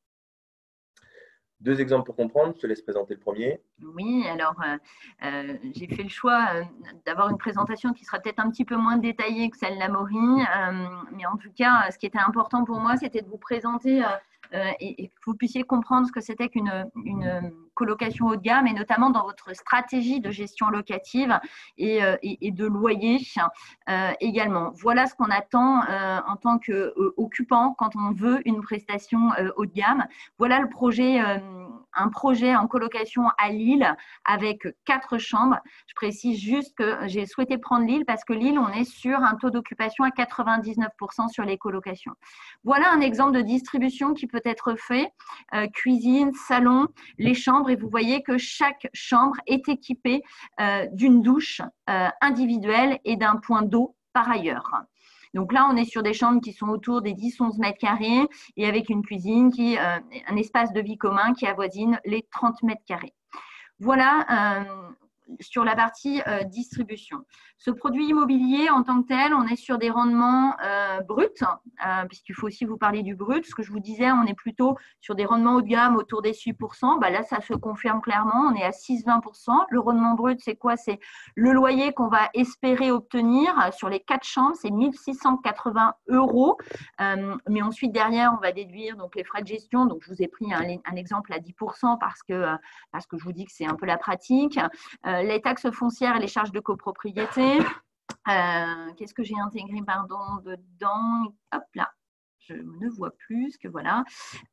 2 exemples pour comprendre, je te laisse présenter le premier. Oui, alors j'ai fait le choix d'avoir une présentation qui sera peut-être un petit peu moins détaillée que celle d'Amaury, mais en tout cas, ce qui était important pour moi, c'était de vous présenter et que vous puissiez comprendre ce que c'était qu'une colocation haut de gamme, et notamment dans votre stratégie de gestion locative et de loyer également. Voilà ce qu'on attend en tant qu'occupant quand on veut une prestation haut de gamme. Voilà le projet un projet en colocation à Lille avec 4 chambres. Je précise juste que j'ai souhaité prendre Lille parce que Lille, on est sur un taux d'occupation à 99% sur les colocations. Voilà un exemple de distribution qui peut être fait. Cuisine, salon, les chambres, et vous voyez que chaque chambre est équipée d'une douche individuelle et d'un point d'eau par ailleurs. Donc là, on est sur des chambres qui sont autour des 10-11 mètres carrés et avec une cuisine un espace de vie commun qui avoisine les 30 mètres carrés. Voilà sur la partie distribution. Ce produit immobilier, en tant que tel, on est sur des rendements bruts, puisqu'il faut aussi vous parler du brut. Ce que je vous disais, on est plutôt sur des rendements haut de gamme autour des 6%. Là, ça se confirme clairement. On est à 6,20%. Le rendement brut, c'est quoi? C'est le loyer qu'on va espérer obtenir sur les 4 chambres. C'est 1 680 €. Mais ensuite, derrière, on va déduire donc, les frais de gestion. Donc, je vous ai pris un exemple à 10% parce que je vous dis que c'est un peu la pratique. Les taxes foncières et les charges de copropriété. Qu'est-ce que j'ai intégré dedans? Hop là, je ne vois plus que voilà.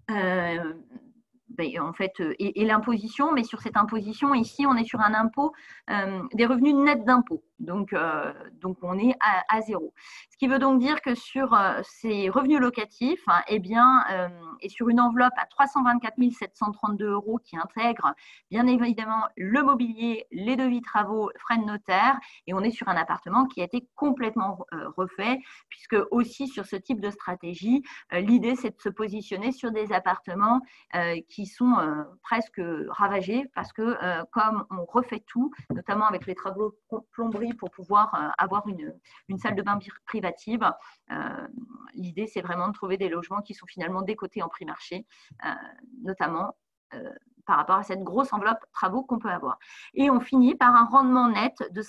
En fait, et l'imposition, mais sur cette imposition, ici, on est sur un impôt des revenus nets d'impôt. Donc, on est à zéro. Ce qui veut donc dire que sur ces revenus locatifs, et sur une enveloppe à 324 732 € qui intègre bien évidemment le mobilier, les devis travaux, frais de notaire, et on est sur un appartement qui a été complètement refait, puisque aussi sur ce type de stratégie, l'idée c'est de se positionner sur des appartements qui sont presque ravagés, parce que comme on refait tout, notamment avec les travaux plomberie pour pouvoir avoir une salle de bain privative. L'idée, c'est vraiment de trouver des logements qui sont finalement décotés en prix marché, notamment par rapport à cette grosse enveloppe travaux qu'on peut avoir. Et on finit par un rendement net de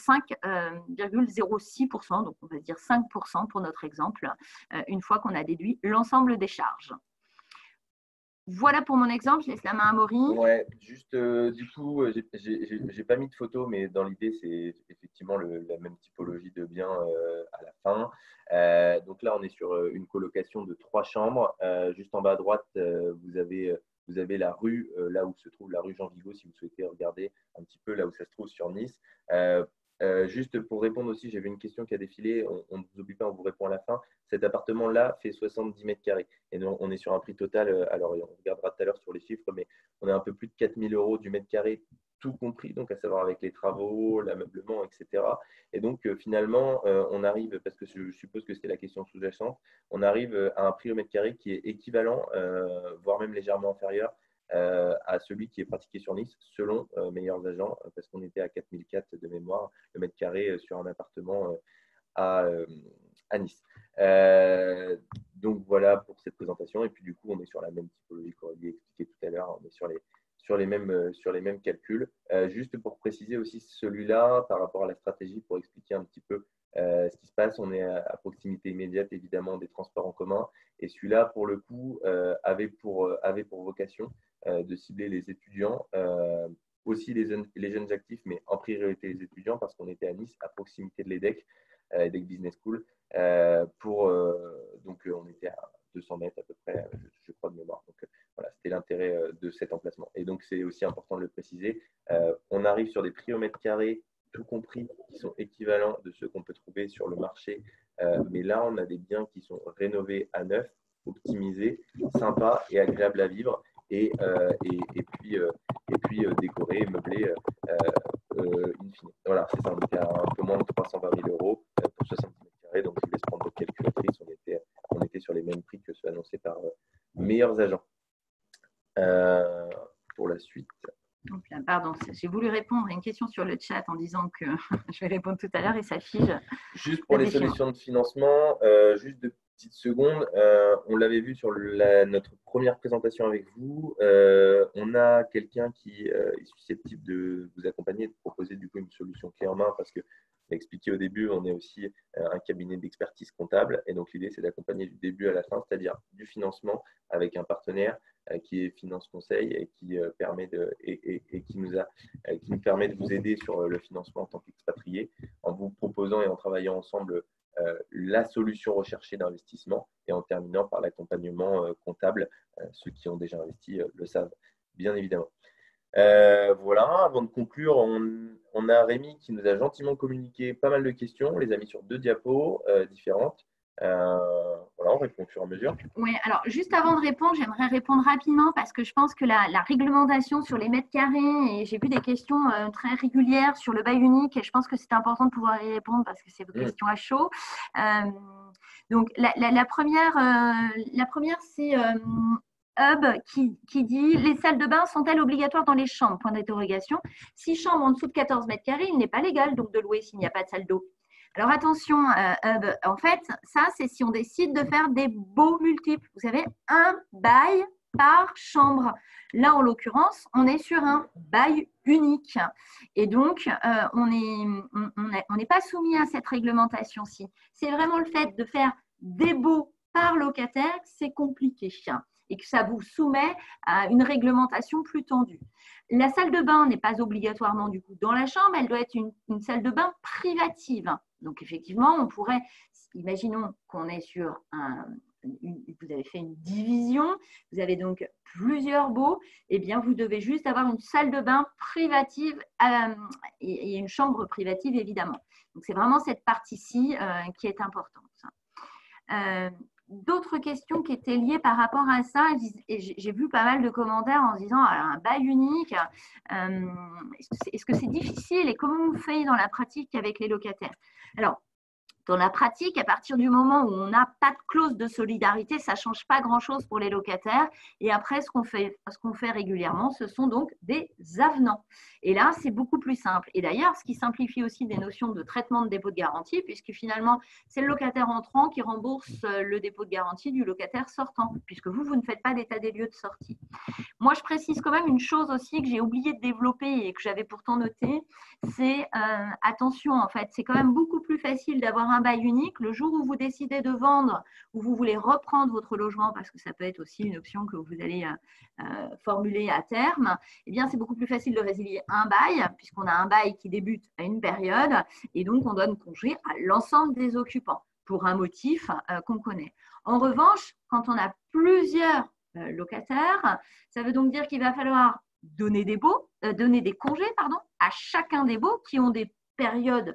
5,06%, donc on va dire 5% pour notre exemple, une fois qu'on a déduit l'ensemble des charges. Voilà pour mon exemple, je laisse la main à Maury. Ouais, juste du coup, j'ai pas mis de photo, mais dans l'idée, c'est effectivement la même typologie de bien à la fin. Donc là, on est sur une colocation de 3 chambres. Juste en bas à droite, vous avez la rue, là où se trouve la rue Jean Vigo, si vous souhaitez regarder un petit peu là où ça se trouve sur Nice. Juste pour répondre aussi, j'avais une question qui a défilé, on ne vous oublie pas, on vous répond à la fin. Cet appartement-là fait 70 mètres carrés. Et donc, on est sur un prix total, alors on regardera tout à l'heure sur les chiffres, mais on est un peu plus de 4 000 € du mètre carré, tout compris, donc à savoir avec les travaux, l'ameublement, etc. Et donc, finalement, on arrive, parce que je suppose que c'était la question sous-jacente, on arrive à un prix au mètre carré qui est équivalent, voire même légèrement inférieur à celui qui est pratiqué sur Nice, selon meilleurs agents, parce qu'on était à 4 400 de mémoire, le mètre carré sur un appartement à Nice. Donc voilà pour cette présentation. Et puis du coup, on est sur la même typologie qu'Aurélie expliqué tout à l'heure. On est sur les mêmes calculs. Juste pour préciser aussi celui-là par rapport à la stratégie, pour expliquer un petit peu ce qui se passe. On est à proximité immédiate évidemment des transports en commun. Et celui-là, pour le coup, avait pour vocation de cibler les étudiants, aussi les jeunes actifs, mais en priorité les étudiants, parce qu'on était à Nice, à proximité de l'EDEC, EDEC Business School. Donc, on était à 200 mètres à peu près, je crois de mémoire. Donc, voilà, c'était l'intérêt de cet emplacement. Et donc, c'est aussi important de le préciser. On arrive sur des prix au mètre carré, tout compris, qui sont équivalents de ceux qu'on peut trouver sur le marché. Mais là, on a des biens qui sont rénovés à neuf, optimisés, sympas et agréables à vivre. Et puis décorés, meublés in fine. Voilà, c'est ça. On était à un peu moins de 320 000 € pour 70 mètres carrés. Donc, je vous laisse prendre votre calculatrice. On était sur les mêmes prix que ceux annoncés par meilleurs agents. Pour la suite. Donc là, pardon, j'ai voulu répondre à une question sur le chat en disant que je vais répondre tout à l'heure et ça fige. Juste pour les solutions de financement, juste de petites secondes, on l'avait vu sur notre première présentation avec vous. On a quelqu'un qui est susceptible de vous accompagner, de proposer du coup une solution clé en main, parce que j'ai expliqué au début, on est aussi un cabinet d'expertise comptable. Et donc, l'idée, c'est d'accompagner du début à la fin, c'est-à-dire du financement avec un partenaire qui est Finance Conseil et qui nous permet de vous aider sur le financement en tant qu'expatrié, en vous proposant et en travaillant ensemble la solution recherchée d'investissement et en terminant par l'accompagnement comptable. Ceux qui ont déjà investi le savent bien évidemment. Voilà, avant de conclure, on a Rémi qui nous a gentiment communiqué pas mal de questions. On les a mis sur 2 diapos différentes. Voilà, on répond au fur et à mesure. Oui, alors juste avant de répondre, j'aimerais répondre rapidement parce que je pense que la réglementation sur les mètres carrés, et j'ai vu des questions très régulières sur le bail unique, et je pense que c'est important de pouvoir y répondre parce que c'est vos questions à chaud. Donc, la première c'est Hub qui dit les salles de bain sont-elles obligatoires dans les chambres? Point d'interrogation. Si chambre en dessous de 14 mètres carrés, il n'est pas légal donc de louer s'il n'y a pas de salle d'eau. Alors attention, Hub, en fait, ça c'est si on décide de faire des baux multiples. Vous savez, un bail par chambre. Là, en l'occurrence, on est sur un bail unique. Et donc, on n'est pas soumis à cette réglementation-ci. C'est vraiment le fait de faire des baux par locataire que c'est compliqué et que ça vous soumet à une réglementation plus tendue. La salle de bain n'est pas obligatoirement du coup dans la chambre, elle doit être une salle de bain privative. Donc effectivement, on pourrait, imaginons qu'on est sur vous avez fait une division, vous avez donc plusieurs baux, eh bien vous devez juste avoir une salle de bain privative et une chambre privative évidemment. Donc c'est vraiment cette partie-ci qui est importante. D'autres questions qui étaient liées par rapport à ça, et j'ai vu pas mal de commentaires en se disant alors, un bail unique, est-ce que c'est difficile et comment on fait dans la pratique avec les locataires? Alors, dans la pratique, à partir du moment où on n'a pas de clause de solidarité, ça ne change pas grand-chose pour les locataires. Et après, ce qu'on fait régulièrement, ce sont donc des avenants. Et là, c'est beaucoup plus simple. Et d'ailleurs, ce qui simplifie aussi des notions de traitement de dépôt de garantie, puisque finalement, c'est le locataire entrant qui rembourse le dépôt de garantie du locataire sortant, puisque vous ne faites pas d'état des lieux de sortie. Moi, je précise quand même une chose aussi que j'ai oublié de développer et que j'avais pourtant noté, c'est attention, en fait, c'est quand même beaucoup plus facile d'avoir un bail unique le jour où vous décidez de vendre ou vous voulez reprendre votre logement, parce que ça peut être aussi une option que vous allez formuler à terme. Eh bien, c'est beaucoup plus facile de résilier un bail, puisqu'on a un bail qui débute à une période et donc on donne congé à l'ensemble des occupants pour un motif qu'on connaît. En revanche, quand on a plusieurs locataires, ça veut donc dire qu'il va falloir donner des congés à chacun des baux qui ont des périodes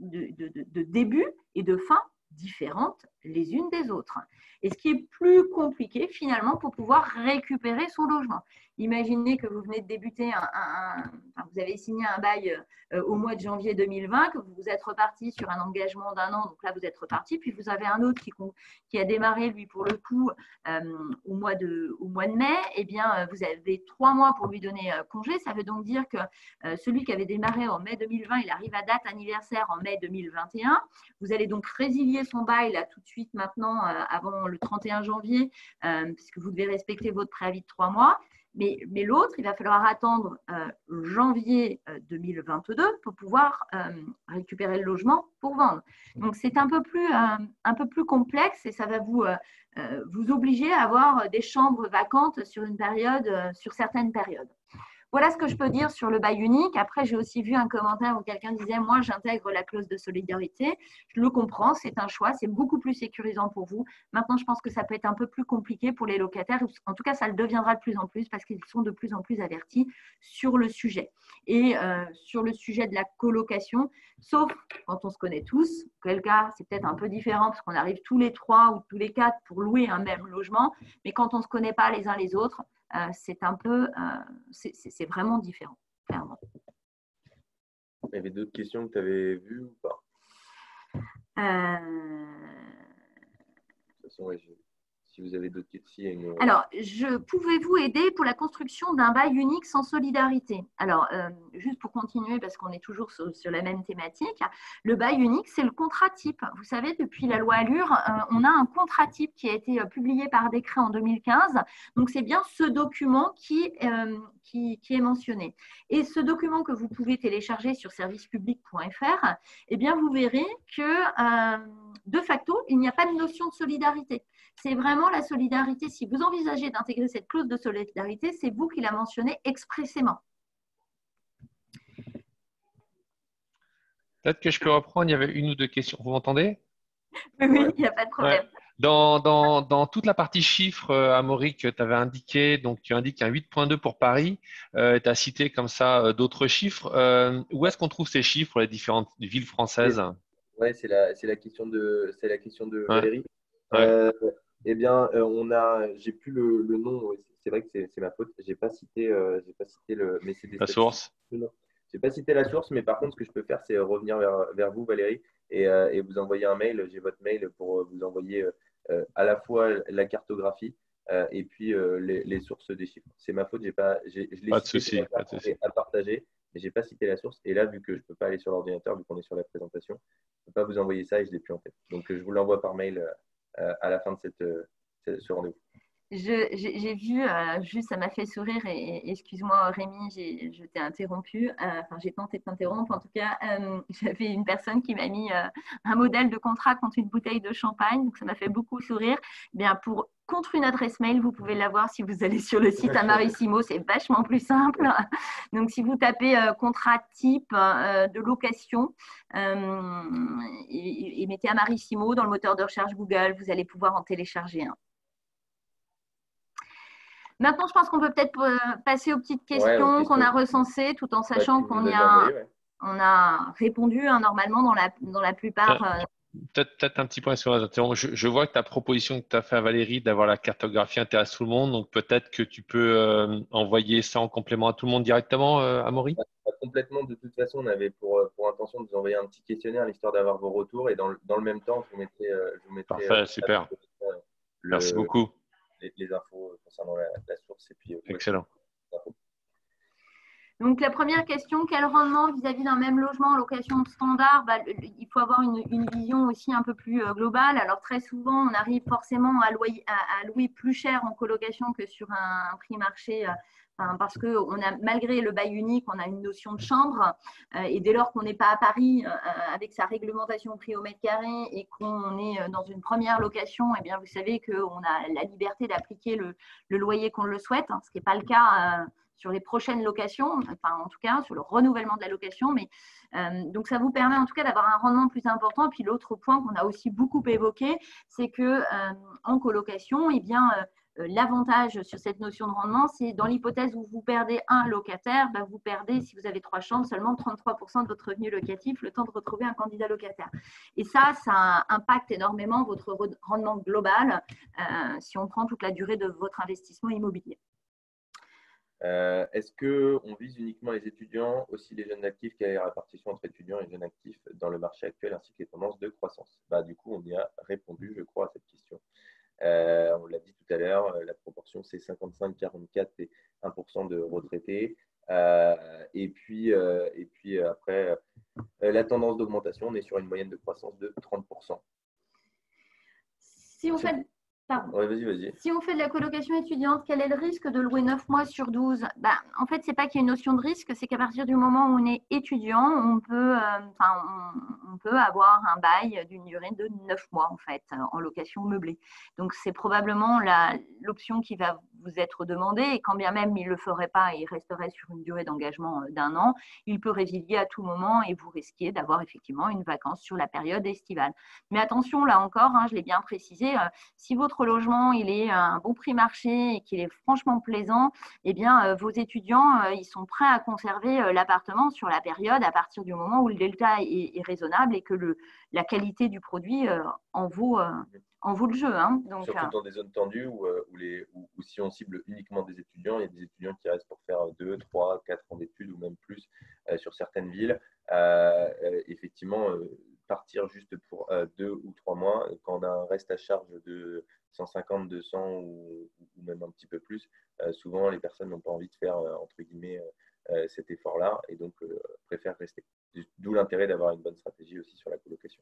de début et de fin différentes les unes des autres. Et ce qui est plus compliqué finalement pour pouvoir récupérer son logement. Imaginez que vous venez de débuter vous avez signé un bail au mois de janvier 2020, que vous êtes reparti sur un engagement d'1 an, donc là vous êtes reparti, puis vous avez un autre qui a démarré lui pour le coup au mois de mai, eh bien vous avez 3 mois pour lui donner congé. Ça veut donc dire que celui qui avait démarré en mai 2020, il arrive à date anniversaire en mai 2021. Vous allez donc résilier son bail là tout de suite maintenant avant le 31 janvier, puisque vous devez respecter votre préavis de 3 mois. Mais l'autre, il va falloir attendre janvier 2022 pour pouvoir récupérer le logement pour vendre. Donc, c'est un peu plus complexe et ça va vous obliger à avoir des chambres vacantes sur certaines périodes. Voilà ce que je peux dire sur le bail unique. Après, j'ai aussi vu un commentaire où quelqu'un disait « Moi, j'intègre la clause de solidarité ». Je le comprends, c'est un choix, c'est beaucoup plus sécurisant pour vous. Maintenant, je pense que ça peut être un peu plus compliqué pour les locataires. En tout cas, ça le deviendra de plus en plus parce qu'ils sont de plus en plus avertis sur le sujet. Et sur le sujet de la colocation, sauf quand on se connaît tous, quel cas, c'est peut-être un peu différent parce qu'on arrive tous les 3 ou tous les 4 pour louer un même logement. Mais quand on ne se connaît pas les uns les autres, c'est vraiment différent, clairement. Il y avait d'autres questions que tu avais vues ou pas? De toute façon, si vous avez d'autres questions. Alors, pouvez-vous aider pour la construction d'un bail unique sans solidarité? Alors, juste pour continuer, parce qu'on est toujours sur la même thématique, le bail unique, c'est le contrat type. Vous savez, depuis la loi Allure, on a un contrat type qui a été publié par décret en 2015. Donc, c'est bien ce document qui est mentionné. Et ce document que vous pouvez télécharger sur servicepublic.fr, eh bien, vous verrez que, de facto, il n'y a pas de notion de solidarité. C'est vraiment la solidarité. Si vous envisagez d'intégrer cette clause de solidarité, c'est vous qui la mentionnez expressément. Peut-être que je peux reprendre, il y avait 1 ou 2 questions. Vous m'entendez? Oui, il n'y a pas de problème. Dans toute la partie chiffres, Amaury, que tu avais indiqué, donc tu indiques un 8,2 pour Paris, tu as cité comme ça d'autres chiffres. Où est-ce qu'on trouve ces chiffres pour les différentes villes françaises? Ouais, c'est la question de Ouais, Valérie. ouais. Euh, j'ai plus le nom. Ouais, c'est vrai que c'est ma faute. J'ai pas cité mais c'est des La statistiques. source. Non. J'ai pas cité la source, mais par contre, ce que je peux faire, c'est revenir vers vous, Valérie, et vous envoyer un mail. J'ai votre mail pour vous envoyer à la fois la cartographie et puis les sources des chiffres. C'est ma faute. Je l'ai Pas de cité sur souci, la pas de carte souci. à partager, mais j'ai pas cité la source. Et là, vu que je peux pas aller sur l'ordinateur, vu qu'on est sur la présentation, je peux pas vous envoyer ça et je l'ai plus en tête. Donc, je vous l'envoie par mail à la fin de ce rendez-vous. J'ai vu, juste ça m'a fait sourire et excuse-moi Rémi, je t'ai interrompu, enfin j'ai tenté de t'interrompre. En tout cas, j'avais une personne qui m'a mis un modèle de contrat contre une bouteille de champagne, donc ça m'a fait beaucoup sourire. Bien, contre une adresse mail, vous pouvez l'avoir si vous allez sur le site Amarissimo, c'est vachement plus simple. Donc si vous tapez contrat type de location et mettez Amarissimo dans le moteur de recherche Google, vous allez pouvoir en télécharger un. Maintenant, je pense qu'on peut peut-être passer aux petites Ouais, aux questions qu'on a questions recensées, tout en bah, sachant si vous qu'on les avez envoyées. Ouais. on a répondu normalement dans la plupart. Peut-être un petit point sur la je vois que ta proposition que tu as fait à Valérie d'avoir la cartographie intéresse tout le monde, donc peut-être que tu peux envoyer ça en complément à tout le monde directement, Amaury? Complètement, de toute façon, on avait pour intention de vous envoyer un petit questionnaire, l'histoire d'avoir vos retours. Et dans le même temps, je vous mettrai Parfait, super. Merci le, beaucoup. les infos concernant la source et puis où est-ce que vous Excellent. trouvez les infos. Donc, la première question, quel rendement vis-à-vis d'un même logement en location standard? Il faut avoir une vision aussi un peu plus globale. Alors, très souvent, on arrive forcément à louer plus cher en colocation que sur un prix marché. Parce que malgré le bail unique, on a une notion de chambre. Et dès lors qu'on n'est pas à Paris avec sa réglementation prix au mètre carré et qu'on est dans une première location, eh bien, vous savez qu'on a la liberté d'appliquer le loyer qu'on le souhaite, ce qui n'est pas le cas sur les prochaines locations, enfin en tout cas sur le renouvellement de la location. Mais donc ça vous permet en tout cas d'avoir un rendement plus important. Puis l'autre point qu'on a aussi beaucoup évoqué, c'est que en colocation, eh bien l'avantage sur cette notion de rendement, c'est dans l'hypothèse où vous perdez un locataire, vous perdez, si vous avez 3 chambres, seulement 33% de votre revenu locatif, le temps de retrouver un candidat locataire. Et ça impacte énormément votre rendement global si on prend toute la durée de votre investissement immobilier. Est-ce qu'on vise uniquement les étudiants, aussi les jeunes actifs? Quelle est la répartition entre étudiants et jeunes actifs dans le marché actuel ainsi que les tendances de croissance? Du coup, on y a répondu, je crois, à cette question. On l'a dit tout à l'heure, la proportion c'est 55-44 et 1% de retraités. Et puis après, la tendance d'augmentation, on est sur une moyenne de croissance de 30%. Si on fait Ouais, vas-y. Si on fait de la colocation étudiante, quel est le risque de louer 9 mois sur 12? En fait, ce n'est pas qu'il y ait une notion de risque, c'est qu'à partir du moment où on est étudiant, on peut avoir un bail d'une durée de 9 mois en fait, en location meublée. Donc, c'est probablement l'option qui va vous être demandée. Et quand bien même il ne le ferait pas et il resterait sur une durée d'engagement d'1 an, il peut résilier à tout moment et vous risquez d'avoir effectivement une vacance sur la période estivale. Mais attention, là encore, je l'ai bien précisé, si votre logement il est à un bon prix marché et qu'il est franchement plaisant, eh bien, vos étudiants ils sont prêts à conserver l'appartement sur la période à partir du moment où le delta est raisonnable et que la qualité du produit en vaut le jeu. Donc, surtout dans des zones tendues où si on cible uniquement des étudiants, il y a des étudiants qui restent pour faire 2, 3, 4 ans d'études ou même plus sur certaines villes. Effectivement, partir juste pour 2 ou 3 mois, quand on a un reste à charge de 150, 200 ou même un petit peu plus, souvent les personnes n'ont pas envie de faire, entre guillemets, cet effort-là et donc préfèrent rester. D'où l'intérêt d'avoir une bonne stratégie aussi sur la colocation.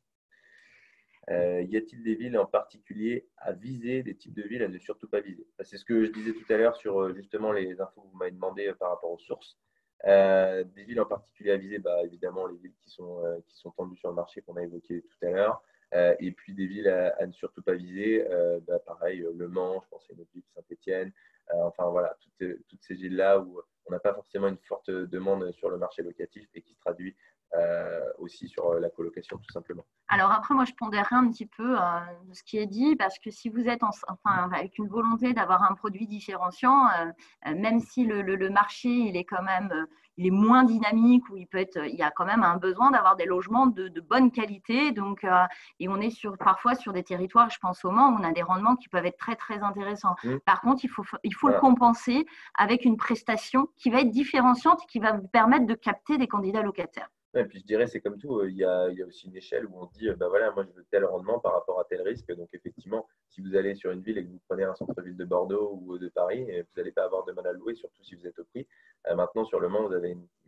Y a-t-il des villes en particulier à viser, des types de villes à ne surtout pas viser? C'est ce que je disais tout à l'heure sur justement les infos que vous m'avez demandé par rapport aux sources. Des villes en particulier à viser, évidemment les villes qui sont tendues sur le marché qu'on a évoquées tout à l'heure. Et puis des villes à ne surtout pas viser, pareil, Le Mans, je pense à une autre ville, Saint-Étienne. Enfin voilà, toutes ces villes-là où on n'a pas forcément une forte demande sur le marché locatif et qui se traduit aussi sur la colocation, tout simplement. Alors après, moi, je pondérerais un petit peu de ce qui est dit, parce que si vous êtes avec une volonté d'avoir un produit différenciant, même si le marché il est quand même il est moins dynamique, ou il y a quand même un besoin d'avoir des logements de bonne qualité. Donc, et on est parfois sur des territoires, je pense au Mans, où on a des rendements qui peuvent être très très intéressants. Par contre, il faut le compenser avec une prestation qui va être différenciante et qui va vous permettre de capter des candidats locataires. Et puis je dirais, c'est comme tout, il y a aussi une échelle où on dit, bah voilà, moi je veux tel rendement par rapport à tel risque. Donc effectivement, si vous allez sur une ville et que vous prenez un centre-ville de Bordeaux ou de Paris, vous n'allez pas avoir de mal à louer, surtout si vous êtes au prix. Maintenant, sur le Mans, vous avez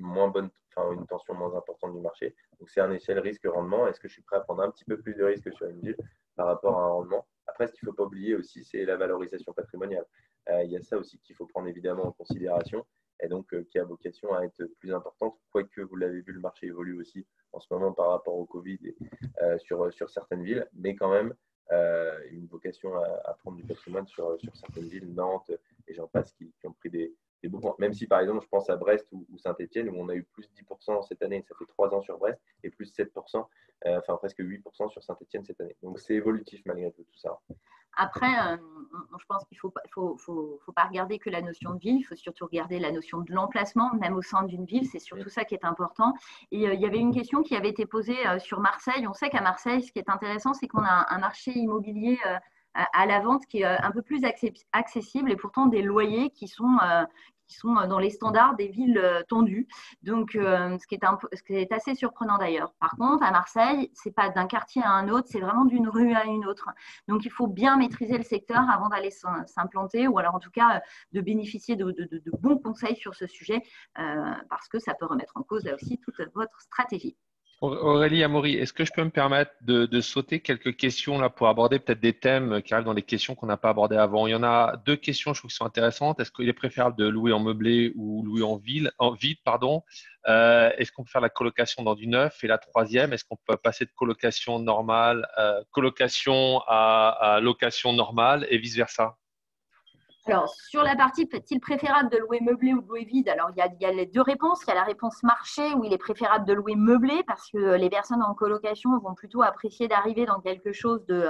une tension moins importante du marché. Donc c'est un échelle risque-rendement. Est-ce que je suis prêt à prendre un petit peu plus de risques sur une ville par rapport à un rendement? Après, ce qu'il ne faut pas oublier aussi, c'est la valorisation patrimoniale. Il y a ça aussi qu'il faut prendre évidemment en considération, et donc qui a vocation à être plus importante, quoique vous l'avez vu, le marché évolue aussi en ce moment par rapport au Covid et, sur certaines villes, mais quand même une vocation à prendre du patrimoine sur certaines villes, Nantes et j'en passe, qui ont pris des beaux points. Même si par exemple je pense à Brest ou Saint-Étienne, où on a eu plus 10% cette année, ça fait 3 ans sur Brest, et plus 7%, enfin presque 8% sur Saint-Étienne cette année. Donc c'est évolutif malgré tout ça. Après, je pense qu'il ne faut pas regarder que la notion de ville, il faut surtout regarder la notion de l'emplacement, même au sein d'une ville, c'est surtout ça qui est important. Et il y avait une question qui avait été posée sur Marseille. On sait qu'à Marseille, ce qui est intéressant, c'est qu'on a un marché immobilier à la vente qui est un peu plus accessible, et pourtant des loyers qui sont dans les standards des villes tendues. Donc, ce qui est assez surprenant d'ailleurs. Par contre, à Marseille, ce n'est pas d'un quartier à un autre, c'est vraiment d'une rue à une autre. Donc, il faut bien maîtriser le secteur avant d'aller s'implanter, ou alors en tout cas de bénéficier de bons conseils sur ce sujet, parce que ça peut remettre en cause là aussi toute votre stratégie. Aurélie, Amaury, est-ce que je peux me permettre de sauter quelques questions là pour aborder peut-être des thèmes qui arrivent dans les questions qu'on n'a pas abordées avant? Il y en a 2 questions, je trouve, qui sont intéressantes. Est-ce qu'il est préférable de louer en meublé ou louer en vide, pardon. Est-ce qu'on peut faire la colocation dans du neuf? Et la 3e, est-ce qu'on peut passer de colocation normale, colocation à location normale et vice-versa? Alors, sur la partie, est-il préférable de louer meublé ou de louer vide? Alors, il y a les 2 réponses. Il y a la réponse marché, où il est préférable de louer meublé, parce que les personnes en colocation vont plutôt apprécier d'arriver dans quelque chose de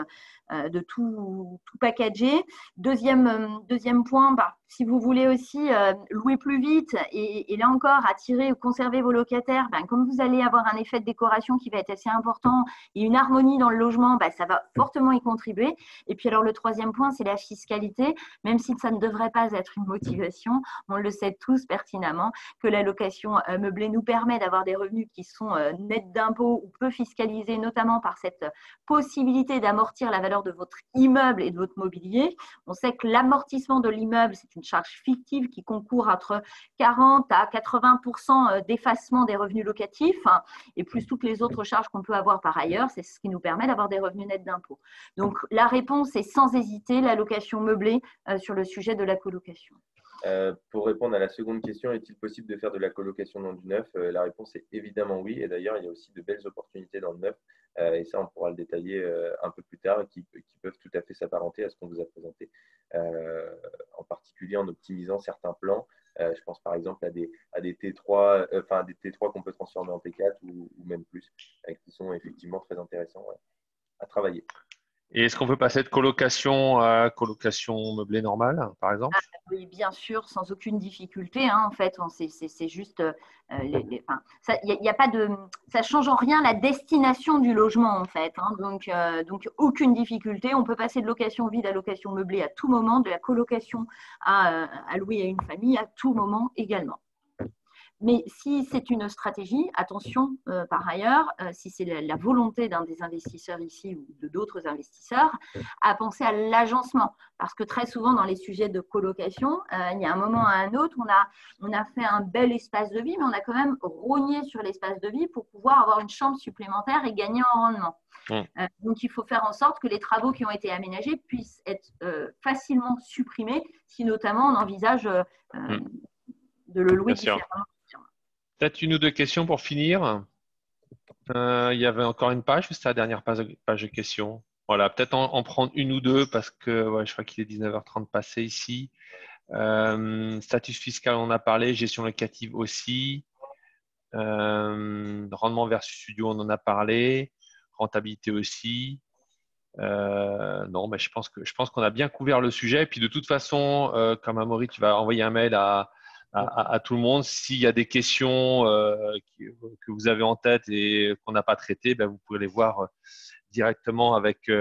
tout packagé. Deuxième point, si vous voulez aussi louer plus vite et là encore attirer ou conserver vos locataires, comme vous allez avoir un effet de décoration qui va être assez important et une harmonie dans le logement, ça va fortement y contribuer. Et puis alors le 3e point, c'est la fiscalité. Même si ça ne devrait pas être une motivation, on le sait tous pertinemment que la location meublée nous permet d'avoir des revenus qui sont nets d'impôts ou peu fiscalisés, notamment par cette possibilité d'amortir la valeur de votre immeuble et de votre mobilier. On sait que l'amortissement de l'immeuble, c'est une charge fictive qui concourt entre 40 à 80% d'effacement des revenus locatifs, et plus toutes les autres charges qu'on peut avoir par ailleurs. C'est ce qui nous permet d'avoir des revenus nets d'impôts. Donc, la réponse est sans hésiter la location meublée sur le sujet de la colocation. Pour répondre à la seconde question, est-il possible de faire de la colocation dans du neuf? La réponse est évidemment oui. Et d'ailleurs, il y a aussi de belles opportunités dans le neuf. Et ça, on pourra le détailler un peu plus tard, qui peuvent tout à fait s'apparenter à ce qu'on vous a présenté, en particulier en optimisant certains plans. Je pense par exemple à des T3, des T3 qu'on peut transformer en T4 ou même plus, qui sont effectivement très intéressants à travailler. Et est-ce qu'on peut passer de colocation à colocation meublée normale, par exemple? Oui, bien sûr, sans aucune difficulté. En fait, c'est juste, ça, y a pas de, ça change en rien la destination du logement, en fait. Donc, aucune difficulté. On peut passer de location vide à location meublée à tout moment, de la colocation à louer à une famille à tout moment également. Mais si c'est une stratégie, attention par ailleurs, si c'est la volonté d'un des investisseurs ici ou de d'autres investisseurs, à penser à l'agencement. Parce que très souvent, dans les sujets de colocation, il y a un moment à un autre, on a fait un bel espace de vie, mais on a quand même rogné sur l'espace de vie pour pouvoir avoir une chambre supplémentaire et gagner en rendement. Donc, il faut faire en sorte que les travaux qui ont été aménagés puissent être facilement supprimés, si notamment on envisage de le louer différemment. Peut-être 1 ou 2 questions pour finir. Il y avait encore une page, ou c'était la dernière page de questions? Voilà, peut-être en prendre 1 ou 2 parce que je crois qu'il est 19h30 passé ici. Statut fiscal, on en a parlé, gestion locative aussi. Rendement versus studio, on en a parlé. Rentabilité aussi. Non, mais je pense qu'on a bien couvert le sujet. Et puis de toute façon, comme Amaury, tu vas envoyer un mail à tout le monde. S'il y a des questions que vous avez en tête et qu'on n'a pas traitées, ben, vous pouvez les voir directement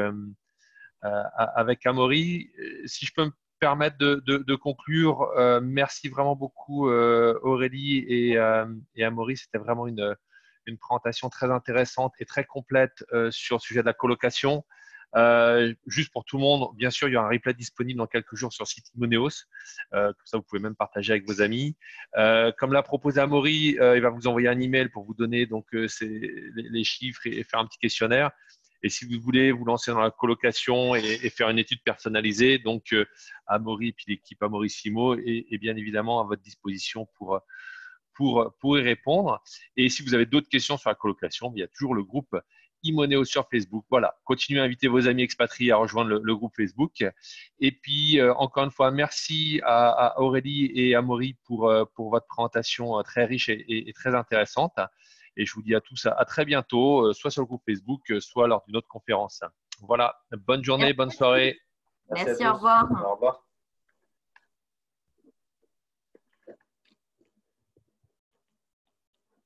avec Amaury. Si je peux me permettre de conclure, merci vraiment beaucoup Aurélie et Amaury. C'était vraiment une présentation très intéressante et très complète sur le sujet de la colocation. Juste pour tout le monde, bien sûr, il y aura un replay disponible dans quelques jours sur le site Imoneos. Comme ça, vous pouvez même partager avec vos amis. Comme l'a proposé Amaury, il va vous envoyer un email pour vous donner donc, les chiffres et faire un petit questionnaire. Et si vous voulez vous lancer dans la colocation et faire une étude personnalisée, donc Amaury et puis l'équipe Amaury-Simo est bien évidemment à votre disposition pour y répondre. Et si vous avez d'autres questions sur la colocation, il y a toujours le groupe Imoneos sur Facebook. Voilà, continuez à inviter vos amis expatriés à rejoindre le groupe Facebook. Et puis, encore une fois, merci à Aurélie et à Amaury pour votre présentation très riche et très intéressante. Et je vous dis à tous à très bientôt, soit sur le groupe Facebook, soit lors d'une autre conférence. Voilà, bonne journée, bonne soirée. Merci à Merci, tous. au revoir. Au revoir.